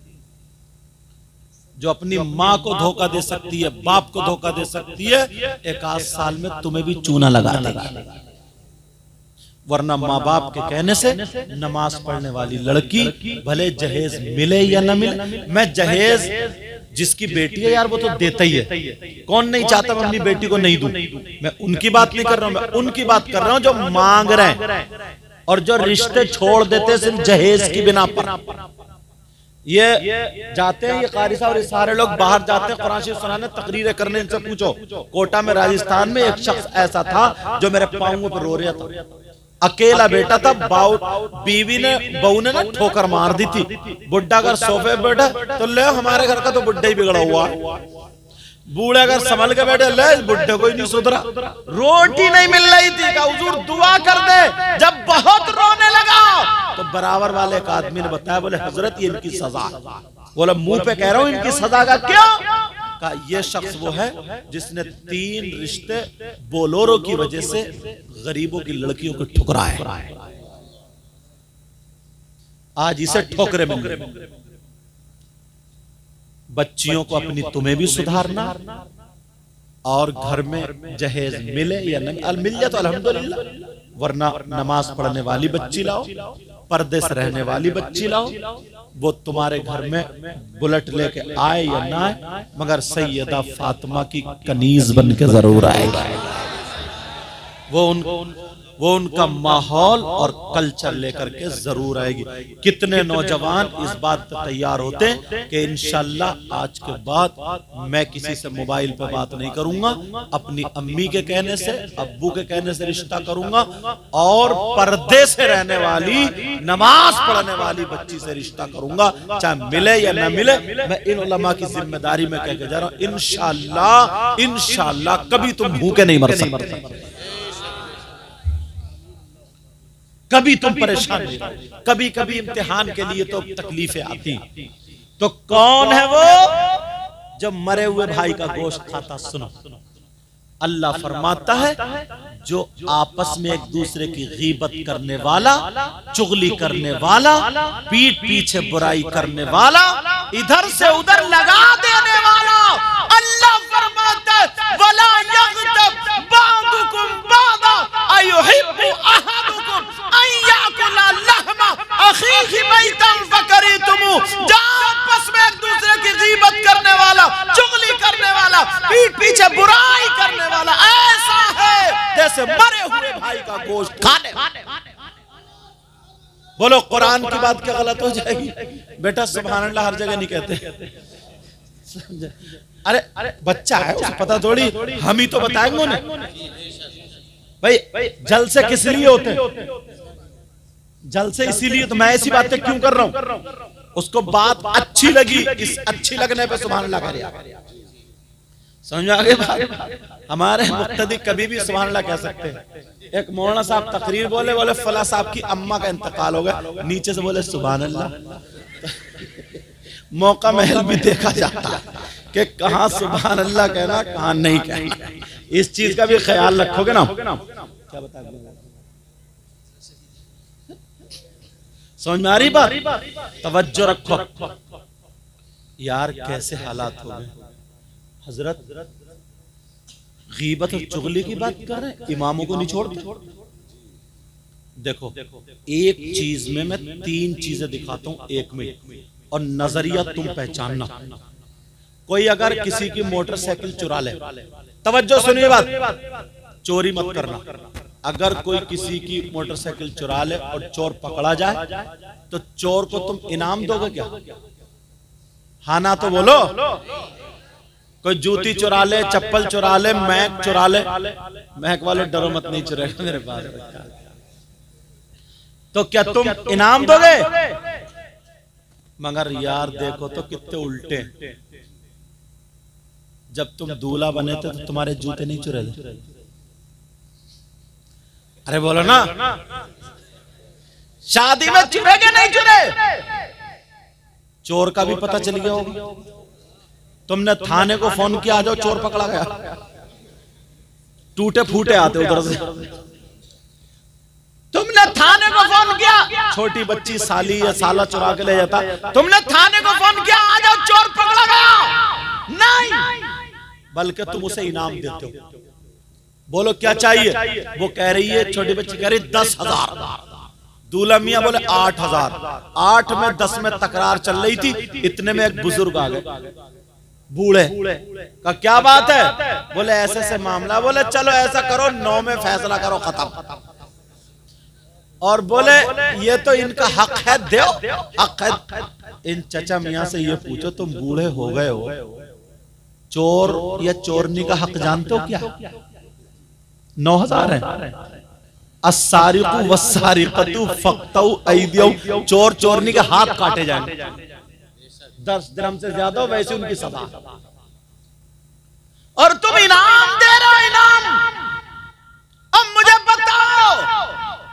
जो अपनी माँ को धोखा दे सकती है, बाप को धोखा दे सकती है, एक आध साल में तुम्हें भी चूना लगा देगी। वरना माँ बाप के कहने से नमाज पढ़ने वाली लड़की भले जहेज मिले या न मिले, मैं जहेज जिसकी बेटी है यार वो तो देता ही है, कौन नहीं चाहता मैं अपनी बेटी को नहीं दूं। मैं उनकी बात नहीं कर रहा हूं, मैं उनकी बात कर रहा हूं जो मांग रहे हैं और जो रिश्ते छोड़ देते सिर्फ जहेज की बिना पर। ये जाते हैं ये कारी साहब और ये सारे लोग बाहर जाते हैं कुरान शरीफ सुनाने, तकरीरें करने, इनसे पूछो। कोटा में राजस्थान में एक शख्स ऐसा था जो मेरे पांवों पर रो रहा था, अकेला बेटा था, बाऊ बीवी ने बहू ने ना ठोकर मार दी थी। बुढ़ा अगर सोफे पे बैठा तो ले हमारे घर का तो बुढ़ा ही बिगड़ा हुआ, बूढ़े अगर संभल के बैठे ले बुढ़े को ही नहीं सुधरा। रोटी नहीं मिल रही थी, कहा हुजूर दुआ कर दे। जब बहुत रोने लगा तो बराबर वाले एक आदमी ने बताया, बोले हजरत ये इनकी सजा। बोला मुंह पे कह रहा हूं इनकी सजा का क्यों? कहा ये शख्स वो है जिसने तीन रिश्ते बोलोरो की वजह से गरीबों की लड़कियों को ठुकराए, आज इसे ठोकरे मिल रहे। बच्चियों को अपनी तुम्हें भी सुधारना, और घर में जहेज मिले या न मिल जाए तो अल्हम्दुलिल्लाह, वरना नमाज पढ़ने वाली बच्ची लाओ, पर्दे से रहने वाली बच्ची लाओ, वो तुम्हारे घर में बुलेट लेके आए या ना आए, मगर सैयदा फातिमा की कनीज बन के जरूर आएगा। वो उन वो उनका माहौल और कल्चर लेकर के जरूर आएगी। कितने नौजवान इस बात पर तैयार होते हैं कि इंशाल्लाह आज के बाद मैं किसी से मोबाइल पर बात नहीं करूंगा, अपनी अम्मी के कहने से, अब्बू के कहने से रिश्ता करूंगा, और पर्दे से रहने वाली नमाज पढ़ने वाली बच्ची से रिश्ता करूंगा, चाहे मिले या न मिले। मैं इन उलमा की जिम्मेदारी में कह के जा रहा हूं, इंशाल्लाह इंशाल्लाह कभी तुम भूखे नहीं मर सकते, कभी तुम परेशान नहीं। कभी कभी इम्तिहान के लिए तो तकलीफें आती, तो कौन है वो जो मरे हुए भाई का गोश्त खाता? सुनो, अल्लाह फरमाता है जो आपस में एक दूसरे की गीबत करने वाला, चुगली करने वाला, पीठ पीछे बुराई करने वाला, इधर से उधर लगा देने वाला, अल्लाह फरमाता है वला यग़तब बादुकुम बादा अयुहिब्बु अहदुकुम अन याकुला लहमा अखीहि मैतन फकरितुमु। आपस में एक दूसरे की गीबत करने वाला, चुगली करने वाला, पीठ पीछे बुराई करने वाला ऐसा है जैसे मरे हुए भाई का गोश्त खाने। बोलो कुरान की बात क्या गलत हो जाएगी? बेटा सुभान अल्लाह हर जगह नहीं कहते, अरे अरे बच्चा है उसे पता थोड़ी, हम ही तो बताएंगे उन्हें। भाई जलसे किस लिए होते हैं? जलसे इसीलिए, तो मैं ऐसी बातें क्यों कर रहा हूं? उसको बात अच्छी लगी, इस अच्छी लगने पे सुभान अल्लाह करे। समझ में आ गई बात? हमारे मुक्तदी कभी भी सुभान अल्लाह कह सकते हैं। एक मौलाना साहब तकरीर बोले, बोले फला साहब की अम्मा का इंतकाल हो गया, नीचे से बोले सुभान अल्लाह। मौका महल भी देखा जाता कि कहां सुभान अल्लाह कहना, कहां नहीं कहना। इस चीज का भी ख्याल रखोगे ना? क्या बता समझ में आ रही बात? तवज्जो रखो यार, कैसे हालात हो गए। हजरत गीबत और चुगली की बात कर रहे हैं, इमामों को नहीं छोड़ते। देखो एक चीज में मैं तीन चीजें दिखाता हूं एक में, और नजरिया तुम पहचानना। कोई अगर किसी की मोटरसाइकिल चुरा ले, तवज्जो सुनिए बात, चोरी मत करना। अगर कोई किसी की मोटरसाइकिल चुरा ले और चोर पकड़ा जाए तो चोर को तुम इनाम दोगे क्या? हाँ ना तो बोलो। कोई जूती चुरा ले, चप्पल चुरा ले, महक चुरा ले, महक वाले डरो मत, नहीं चुराएगा मेरे पास, तो क्या तुम इनाम दोगे? मगर यार देखो तो कितने उल्टे। जब तुम दूल्हा बने थे तो तुम्हारे जूते नहीं चुराए? अरे बोलो ना, शादी में चुरे के नहीं चुरे? चोर का भी पता चल गया होगा। तुमने थाने को फोन किया, आ जाओ चोर पकड़ा गया। टूटे फूटे आते उधर से। तुमने थाने को फोन किया, छोटी बच्ची साली या साला चुरा के ले जाता, तुमने थाने को फोन किया, आ जाओ चोर पकड़ा गया? नहीं, बल्कि तुम उसे इनाम देते हो। बोलो क्या चाहिए? वो कह रही है, छोटी बच्ची कह रही दस हजार। दूल्हा मियां बोले आठ हजार। आठ में दस में तकरार चल रही थी, इतने में एक बुजुर्ग आ गए, बूढ़े का क्या बात है? बोले ऐसे ऐसे मामला। बोले चलो ऐसा करो, नौ में फैसला करो, खत्म। और बोले ये तो इनका हक है, दो हक है। इन चचा मियां से ये पूछो, तुम बूढ़े हो गए हो, चोर या चोरनी का हक जानते हो क्या? नौ हजार है। अस्सारिकु वस्सारिकतु फक्तउ ऐदियहु, चोर चोरनी के हाथ काटे जाएंगे। दस दिरहम से ज्यादा वैसे उनकी सजा। और तुम इनाम दे रहे हो, इनाम। अब मुझे बताओ,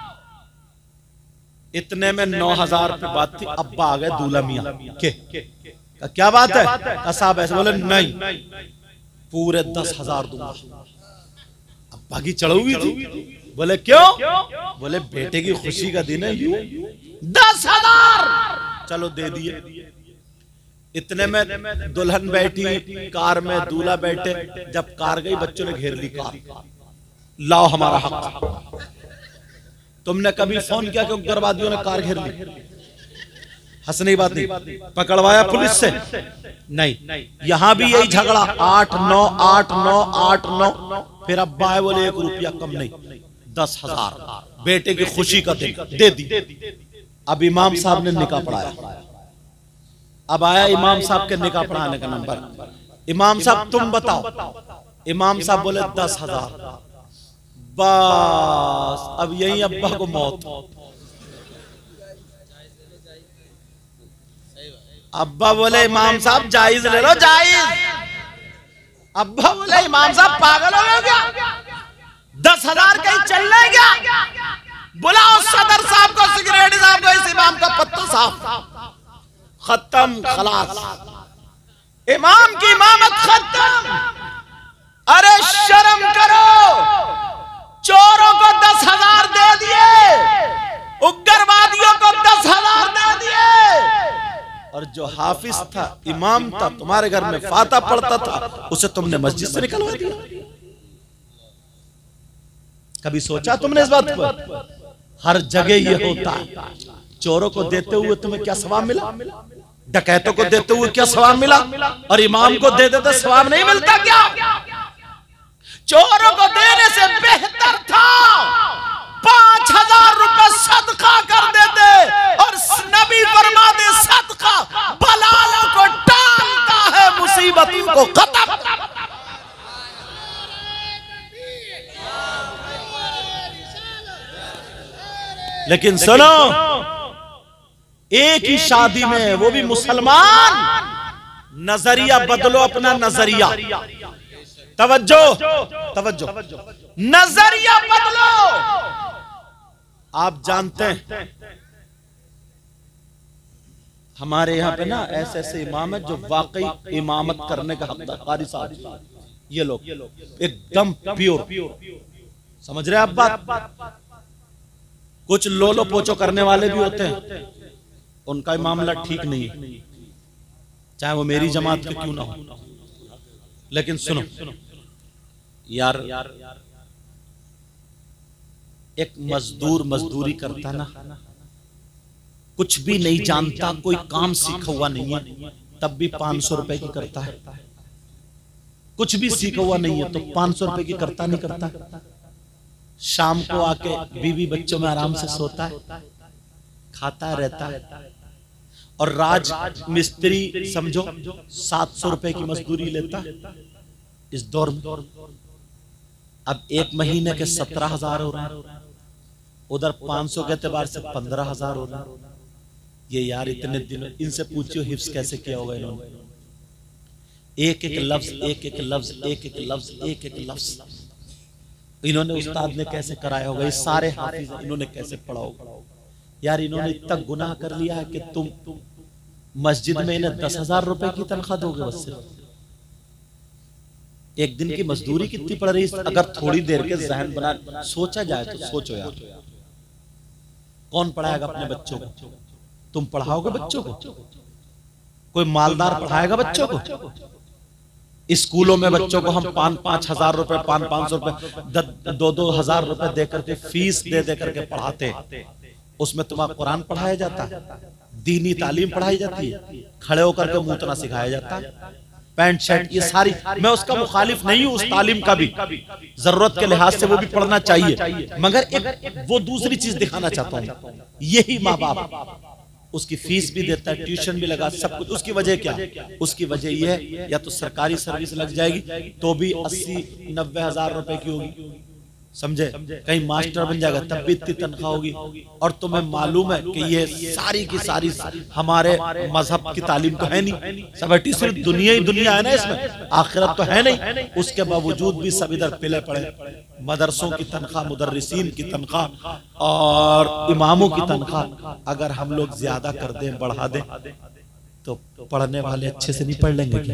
इतने में नौ हजार पे बात थी। अब्बा आ गए दूल्हा मियां के, क्या बात है? साहब ऐसे बोले नहीं, पूरे दस हजार दूंगा। अब्बा की चढ़ हुई थी। बोले क्यों? बोले बेटे की खुशी का दिन है, दस हजार चलो दे दिए। इतने में दुल्हन बैठी कार में, दूल्हा बैठे। जब कार गई, बच्चों ने घेर ली कार, लाओ हमारा हक। तुमने कभी फोन किया कि उग्रवादियों ने कार घेर ली? हंसने की बात नहीं। पकड़वाया पुलिस से? नहीं। यहां भी यही झगड़ा, आठ नौ आठ नौ आठ नौ। फिर अब्बा है, बोले एक रुपया कम नहीं, दस हजार, बेटे की खुशी का दिन, दे दी। अब इमाम साहब ने निकाह पढ़ाया। अब आया इमाम साहब के निकाह पढ़ाने का नंबर। इमाम साहब तुम बताओ। इमाम साहब बोले दस हजार। बस अब यही अब्बा को मौत। अब्बा बोले इमाम साहब जायज ले लो, जायज। अब्बा बोले इमाम साहब पागल हो गए क्या? दस हजार कहीं चल रहे क्या? बुलाओ सदर साहब को, सिक्योरिटी साहब को, इस इमाम का पत्ता साहब। खत्म, खलास, इमाम की इमामत खत्म। अरे शर्म करो, चोरों को दस हजार दे दिए, उग्रवादियों को दस हजार दे दिए। और जो हाफिज था, इमाम था, तुम्हारे घर में फाता पढ़ता था, उसे तुमने मस्जिद से निकलवा दिया। कभी सोचा तुमने इस बात पर? हर जगह ये होता है। चोरों को देते हुए तुम्हें क्या सवाब मिला? डकैतों को देते हुए क्या सवाब मिला? और इमाम को दे देते सवाब नहीं मिलता क्या? चोरों को देने से बेहतर था पांच हजार रुपए सदका कर देते। और नबी फरमाते सदका बलालों को टालता है, मुसीबतों को खत्म। लेकिन सुनो, एक ही शादी में, वो भी मुसलमान, नजरिया बदलो, अपना नजरिया। तवज्जो, तवज्जो, नजरिया बदलो। आप जानते हैं हमारे यहाँ पे ना ऐसे ऐसे इमाम है जो वाकई इमामत करने का हकदार, कारी साहब, ये लोग एकदम प्योर, समझ रहे हैं आप बात? कुछ लोलो पोचो करने वाले भी होते हैं, उनका मामला ठीक नहीं है, चाहे वो मेरी जमात के क्यों ना हो। लेकिन सुनो यार, एक मजदूर मजदूरी करता ना, कुछ भी नहीं जानता, कोई काम सीखा हुआ नहीं है, तब भी पांच सौ रुपए की करता है। कुछ भी सीखा हुआ नहीं है तो पांच सौ रुपए की करता नहीं करता। शाम को आके बीवी बच्चों में आराम से सोता है, खाता रहता है। और राज मिस्त्री समझो सात सौ रुपए की मजदूरी लेता है इस दौर में। अब एक महीने के सत्रह हजार हो रहे हैं, उधर पांच सौ के एतबार से पंद्रह हजार हो रहा है। ये यार इतने दिन, इनसे पूछियो हिफ्स कैसे किया होगा इन्होंने। एक एक लफ्ज एक एक लफ्ज एक एक लफ्ज एक एक लफ्ज इन्होंने उस्ताद ने कैसे कराया होगा, ये सारे हाफिज इन्होंने कैसे पढ़ा होगा। यार इन्होंने इतना गुनाह कर लिया है कि तुम मस्जिद में इन्हें दस हजार रुपए की तनख्वाह दोगे बस सिर्फ। एक दिन की मजदूरी कितनी पड़ रही है? अगर थोड़ी देर के जहन बना सोचा जाए तो सोचो यार, कौन पढ़ाएगा अपने बच्चों को? तुम पढ़ाओगे बच्चों को? कोई मालदार पढ़ाएगा बच्चों को? स्कूलों में बच्चों को हम पांच पांच हजार रुपए पांच पांच सौ रुपए दो दो हजार रुपए दे करके फीस दे दे करके पढ़ाते, उसमें तुम्हारा कुरान पढ़ाया जाता है, दीनी तालीम पढ़ाई जाती है, खड़े होकर के मूतना सिखाया जाता है, पैंट शर्ट ये सारी। मैं उसका मुखालिफ नहीं हूं, उस तालीम का भी जरूरत के लिहाज से वो भी पढ़ना चाहिए, मगर एक वो दूसरी चीज दिखाना चाहता हूं। यही माँ बाप उसकी फीस भी देता है, ट्यूशन भी लगा, सब कुछ। उसकी वजह क्या? उसकी वजह यह है या तो सरकारी सर्विस लग जाएगी तो भी अस्सी नब्बे हजार रुपए की होगी, समझे? कहीं मास्टर बन जाएगा तब भी इतनी तनख्वाह होगी। और तुम्हें मालूम है कि ये सारी की सारी हमारे मजहब की तालीम तो है नहीं, सब हटी सिर्फ दुनिया ही दुनिया है ना, इसमें आखिरत तो है नहीं। उसके बावजूद भी सब इधर पिले पड़े। मदरसों की तनख्वाह, मुदर्रिसीन की तनख्वाह और इमामों की तनख्वाह अगर हम लोग ज्यादा कर दें, बढ़ा दें, तो पढ़ने वाले अच्छे से नहीं पढ़ लेंगे क्या?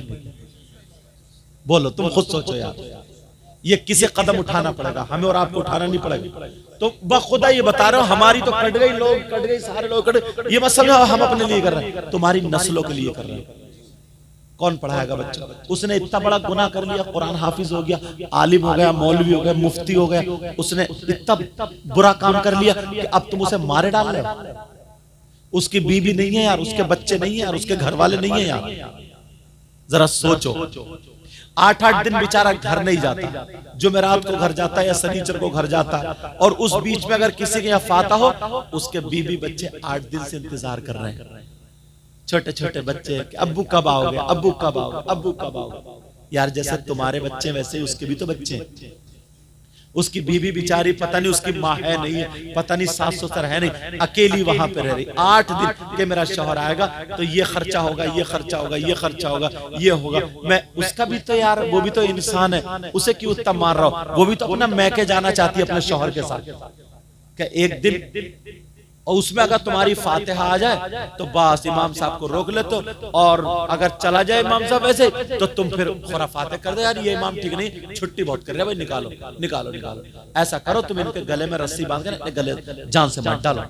बोलो, तुम खुद सोचो यार। ये किसे कदम उठाना पड़ेगा? हमें और आपको उठाना नहीं पड़ेगा। तो बखुदा ये बता रहा हूं, हमारी तो कट गई, लोग कट गई, सारे लोग कट गए। ये मसला हम अपने लिए कर रहे हैं, तुम्हारी नस्लों के लिए कर रहे हैं। कौन पढ़ाएगा बच्चा? उसने इतना बड़ा गुनाह कर लिया, कुरान हाफिज हो गया, आलिम हो गया, मौलवी हो गया, मुफ्ती हो गया, उसने इतना बुरा काम कर लिया कि अब तुम उसे मारे डाल रहे हो। उसकी बीवी नहीं है यार, उसके बच्चे नहीं है यार, उसके घर वाले नहीं है यार। जरा सोचो, आठ आठ दिन बेचारा घर नहीं जाता, जुमेरात को घर जाता है या शनिचर को घर जाता है, और उस बीच में अगर किसी के यहाँ फाता हो, उसके बीवी बच्चे आठ दिन से इंतजार कर रहे हैं, छोटे छोटे बच्चे, अब्बू कब आओगे, अब्बू कब आओगे, अब्बू कब आओगे। यार जैसे तुम्हारे बच्चे वैसे उसके भी तो बच्चे हैं। उसकी बीवी बेचारी पता नहीं उसकी माँ है नहीं है, पता नहीं सास ससुर है नहीं, अकेली वहां पे रह रही। आठ दिन के मेरा शौहर आएगा तो ये खर्चा होगा, ये खर्चा होगा, ये खर्चा होगा, ये होगा। मैं उसका भी तो यार, वो भी तो इंसान है, उसे क्यों इतना मार रहा हूं? वो भी तो अपना मैके जाना चाहती है अपने शौहर के साथ। क्या एक दिन और उसमें अगर तुम्हारी फातिहा आ जाए तो बस इमाम साहब को रोक ले, तो और अगर चला जाए इमाम साहब ऐसे तो तुम फिर खुराफाते कर दो, यार ये इमाम ठीक नहीं, छुट्टी बहुत कर रहे हैं भाई, निकालो निकालो निकालो। ऐसा करो, तुम इनके गले में रस्सी बांध कर गले जान से मार डालो।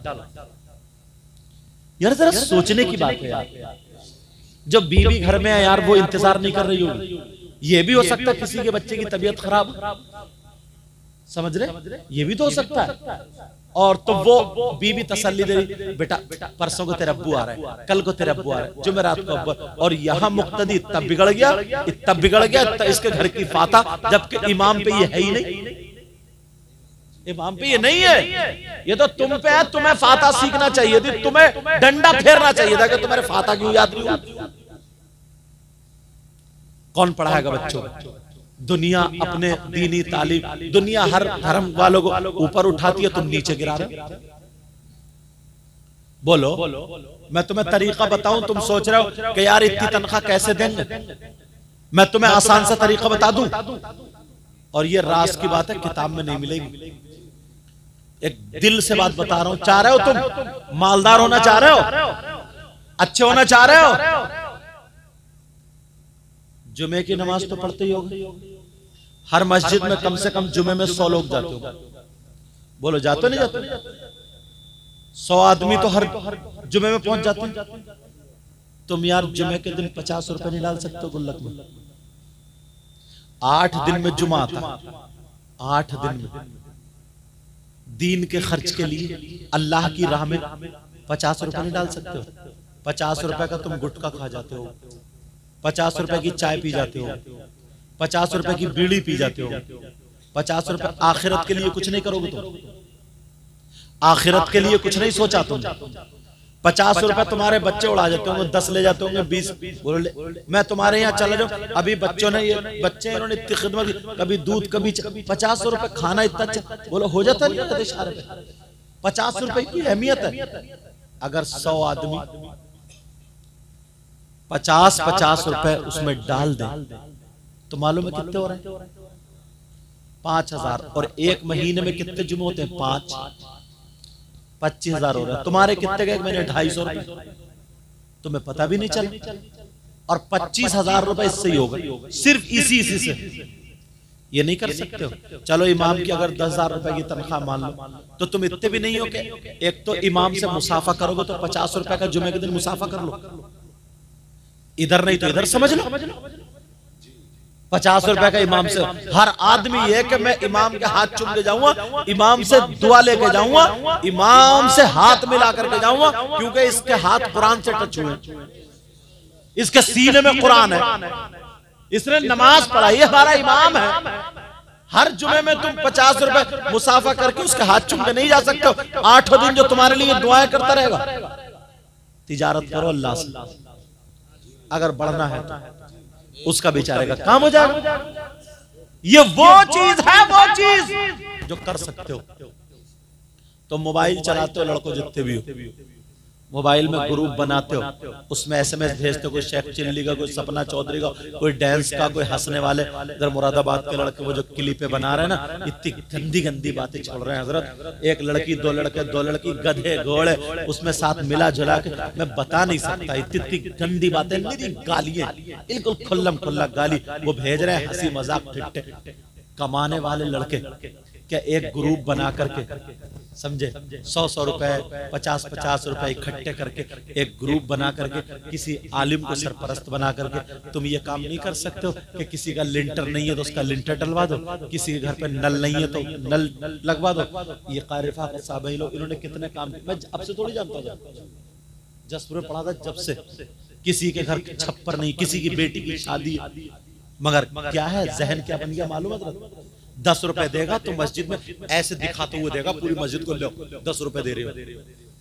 यार जरा सोचने की बात है यार, जब बीवी घर में है यार, वो इंतजार नहीं कर रही होगी। ये भी हो सकता है किसी के बच्चे की तबीयत खराब, समझ रहे, ये भी तो हो सकता है। और तो वो बीवी तसल्ली दे रही, बेटा परसों को तेरा अब्बू आ रहा है, कल को तेरा अब्बू आ रहा है, जुमेरात को अब्बू। और यहाँ मुक्तदी इतना बिगड़ गया, इतना बिगड़ गया, इसके घर की फाता, जबकि इमाम पे ये है ही नहीं, इमाम पे ये नहीं है, ये तो तुम पे है। तुम्हें फाता सीखना चाहिए थी, तुम्हें डंडा फेरना चाहिए था कि तुम्हारे फाता क्यों याद नहीं हुआ। कौन पढ़ाएगा बच्चों को? दुनिया अपने दीनी तालीम, दुनिया हर धर्म वालों को ऊपर उठाती है, तुम नीचे गिरा रहे। बोलो, मैं तुम्हें तरीका बताऊं, तुम सोच रहे हो कि यार इतनी तनख्वाह कैसे देंगे, मैं तुम्हें आसान सा तरीका बता दूं, और ये राज की बात है, किताब में नहीं मिलेगी। एक दिल से बात बता रहा हूं। चाह रहे हो तुम मालदार होना, चाह रहे हो अच्छे होना, चाह रहे हो, जुमे की नमाज तो पढ़ते ही होगे। हर मस्जिद में कम से कम जुमे में सौ लोग जाते हो। बोलो, जाते नहीं जाते? सौ आदमी तो हर जुमे में पहुंच जाते हैं। तुम यार जुमे के दिन पचास रुपए नहीं डाल सकते गुल्लक में? आठ दिन में जुमा आता, आठ दिन में दीन के खर्च के लिए अल्लाह की राह में पचास रुपए नहीं डाल सकते हो? पचास रुपए का तुम गुटखा खा जाते हो, पचास रुपए की चाय पी जाते हो, पचास रुपए की बीड़ी पी जाते हो, पचास रुपए आखिरत के लिए कुछ नहीं करोगे तुम? आखिरत के लिए कुछ नहीं सोचा तुम? पचास रुपए तुम्हारे बच्चे उड़ा जाते होंगे, दस ले जाते होंगे, बीस। बोलो मैं तुम्हारे यहाँ चला जाऊं, अभी बच्चों ने ये बच्चे इन्होंने इतनी खिदमत की, कभी दूध कभी पचास रुपए खाना इतना अच्छा। बोलो हो जाता नहीं? पचास रुपए की अहमियत है। अगर सौ आदमी पचास पचास रुपए उसमें डाल दें तो मालूम है कितने हो रहे हैं? पांच हजार। और एक महीने में कितने जुमे होते हैं? पांच। पच्चीस हजार हो रहा है। तुम्हारे कितने गए? मैंने ढाई सौ रुपए, तुम्हें पता भी नहीं चला। और पच्चीस हजार रुपए इससे ही हो गए, सिर्फ इसी इसी से। ये नहीं कर सकते हो। चलो इमाम की अगर दस हजार रुपए की तनख्वाह मान लो, तो तुम इतने भी नहीं हो कि एक तो इमाम से मुसाफा करोगे तो पचास रुपए का जुमे के दिन मुसाफा कर लो, इधर नहीं तो इधर समझ लो। पचास रुपए का इमाम से हर आदमी ये कि मैं इमाम के हाथ चूम के जाऊंगा, इमाम से दुआ लेके जाऊंगा, इमाम से हाथ मिला करके जाऊंगा, क्योंकि इसके हाथ कुरान से टच हुए, इसके सीने में कुरान है, इसने नमाज पढ़ाई, हमारा इमाम है। हर जुमे में तुम पचास रुपए मुसाफा करके उसके हाथ चूम के नहीं जा सकते हो। आठों दिन जो तुम्हारे लिए दुआएं करता रहेगा। तिजारत करो अल्लाह से, अगर बढ़ना है तो उसका बेचारे का काम हो जाएगा। ये वो चीज है, वो चीज जो कर सकते हो। तो मोबाइल चलाते हो लड़कों जितने भी हो, मोबाइल में ग्रुप बनाते हो, उसमें एसएमएस भेजते हो, कोई शेख चिल्ली का, कोई सपना चौधरी का, कोई डांस का, कोई हंसने वाले। इधर मुरादाबाद के लड़के वो जो क्लिपें बना रहे हैं ना, इतनी गंदी गंदी बातें छोड़ रहे हैं हजरत। एक लड़की, दो लड़के, दो लड़की, गधे घोड़े, उसमें साथ मिला जुला के मैं बता नहीं सकता, इतनी इतनी गंदी बातें, मेरी गालियां, बिल्कुल खुल्लम खुल्ला गाली वो भेज रहे हैं, हंसी मजाक ठिट्ठे। कमाने वाले लड़के क्या एक ग्रुप बना करके, समझे, सौ सौ रुपए, पचास पचास रुपए इकट्ठे करके एक ग्रुप बना करके किसी आलिम को सरपरस्त बना करके तुम ये काम नहीं कर सकते हो कि किसी का लिंटर नहीं है तो उसका लिंटर डलवा दो, किसी के घर पे नल नहीं है तो नल लगवा दो। ये कारिफा साहब लोग, इन्होंने कितने काम किए, मैं अब से थोड़ी जानता था, जसपुर में पढ़ा था जब से। किसी के घर छप्पर नहीं, किसी की बेटी की शादी, मगर क्या है जहन क्या बन गया मालूम है? दस रुपए देगा तो मस्जिद में ऐसे दिखाते हुए देगा पूरी मस्जिद को, लो दस रुपए दे रहे हो,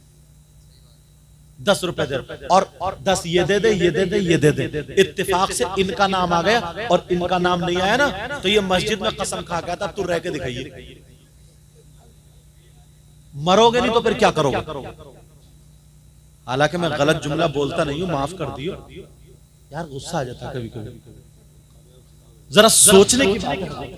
दस रुपए दे रहे, और, और दस ये दे दे, ये दे दे, ये दे दे। इत्तेफाक से इनका नाम आ गया और इनका नाम नहीं आया ना, तो ये मस्जिद में कसम खा गया था, तू रह के दिखाइए, मरोगे नहीं तो फिर क्या करोगे? हालांकि मैं गलत जुमला बोलता नहीं हूं, माफ कर दियो यार, गुस्सा आ जाता कभी कभी, जरा सोचने की बात है।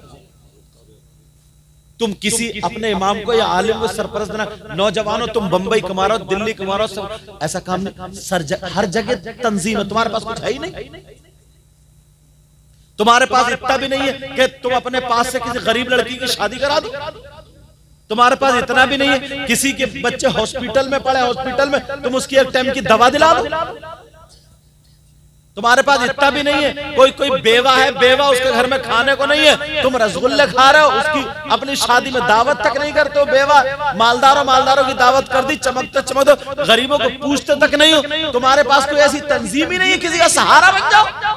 तुम किसी अपने इमाम को या आलिम को सरपरस्त बना, नौजवानों तुम बंबई कमा रहे हो, दिल्ली कमा रहे हो, ऐसा काम नहीं। सर ज, हर जगह तंजीम है, तुम्हारे पास कुछ है ही नहीं। तुम्हारे पास इतना भी नहीं है कि तुम अपने पास से किसी गरीब लड़की की शादी करा दो, तुम्हारे पास इतना भी नहीं है किसी के बच्चे हॉस्पिटल में पड़े, हॉस्पिटल में तुम उसकी एक टाइम की दवा दिला दो। तुम्हारे पास इतना भी नहीं है, कोई कोई बेवा है, बेवा उसके घर में खाने को नहीं है, तुम रसगुल्ले खा रहे हो, उसकी अपनी शादी में दावत तक नहीं करते हो। बेवा मालदारों मालदारों की दावत कर दी, चमकते चमकते, गरीबों को पूछते तक नहीं हो। तुम्हारे पास कोई ऐसी तंजीम ही नहीं है, किसी का सहारा बन जाओ।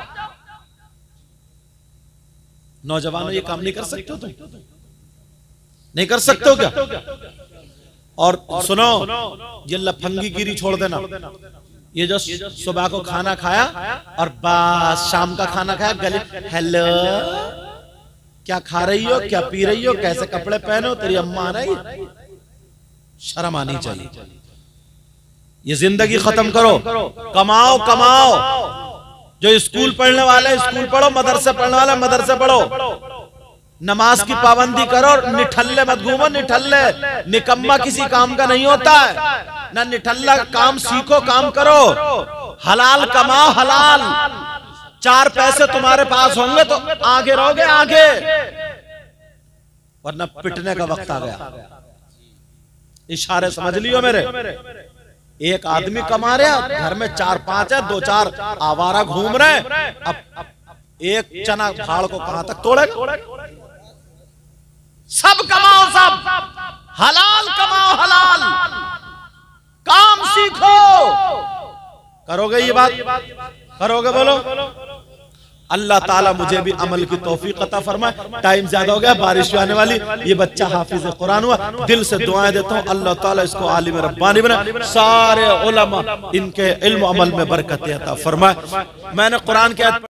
नौजवानों ये काम नहीं कर सकते हो, तुम नहीं कर सकते हो क्या? और सुनो, ये लफंगी गिरी छोड़ देना। ये जो सुबह को खाना खाया और बस शाम का खाना खाया, गले हेलो क्या खा रही हो, क्या पी रही हो, कैसे कपड़े पहने हो, तेरी अम्मा आ रही, शर्म आनी चाहिए। ये जिंदगी खत्म करो, कमाओ कमाओ। जो स्कूल पढ़ने वाले स्कूल पढ़ो, मदरसे पढ़ने वाले मदरसे पढ़ो, नमाज की पाबंदी करो, निठल्ले मत घूमो, निठल्ले निकम्मा किसी काम का नहीं होता है ना, निठल्ला काम सीखो, काम करो, हलाल कमाओ, हलाल। चार पैसे तुम्हारे पास होंगे तो आगे रहोगे, आगे, वरना पिटने का वक्त आ गया। इशारे समझ लियो मेरे। एक आदमी कमा रहा, घर में चार पांच है, दो चार आवारा घूम रहे, अब एक चना फाड़ को कहां तक तोड़ेगा? सब कमाओ, सब हलाल कमाओ, हलाल काम सीखो। करोगे ये बात? करोगे? बोलो। अल्लाह ताला मुझे भी अमल की तौफीक अता फरमाए। टाइम ज्यादा हो गया, बारिश आने वाली। ये बच्चा हाफिज कुरान हुआ, दिल से दुआएं देता हूँ अल्लाह ताला इसको आलिम रब्बानी बनाए, सारे उलमा इनके इल्म अमल में बरकत अता फरमाए। मैंने कुरान के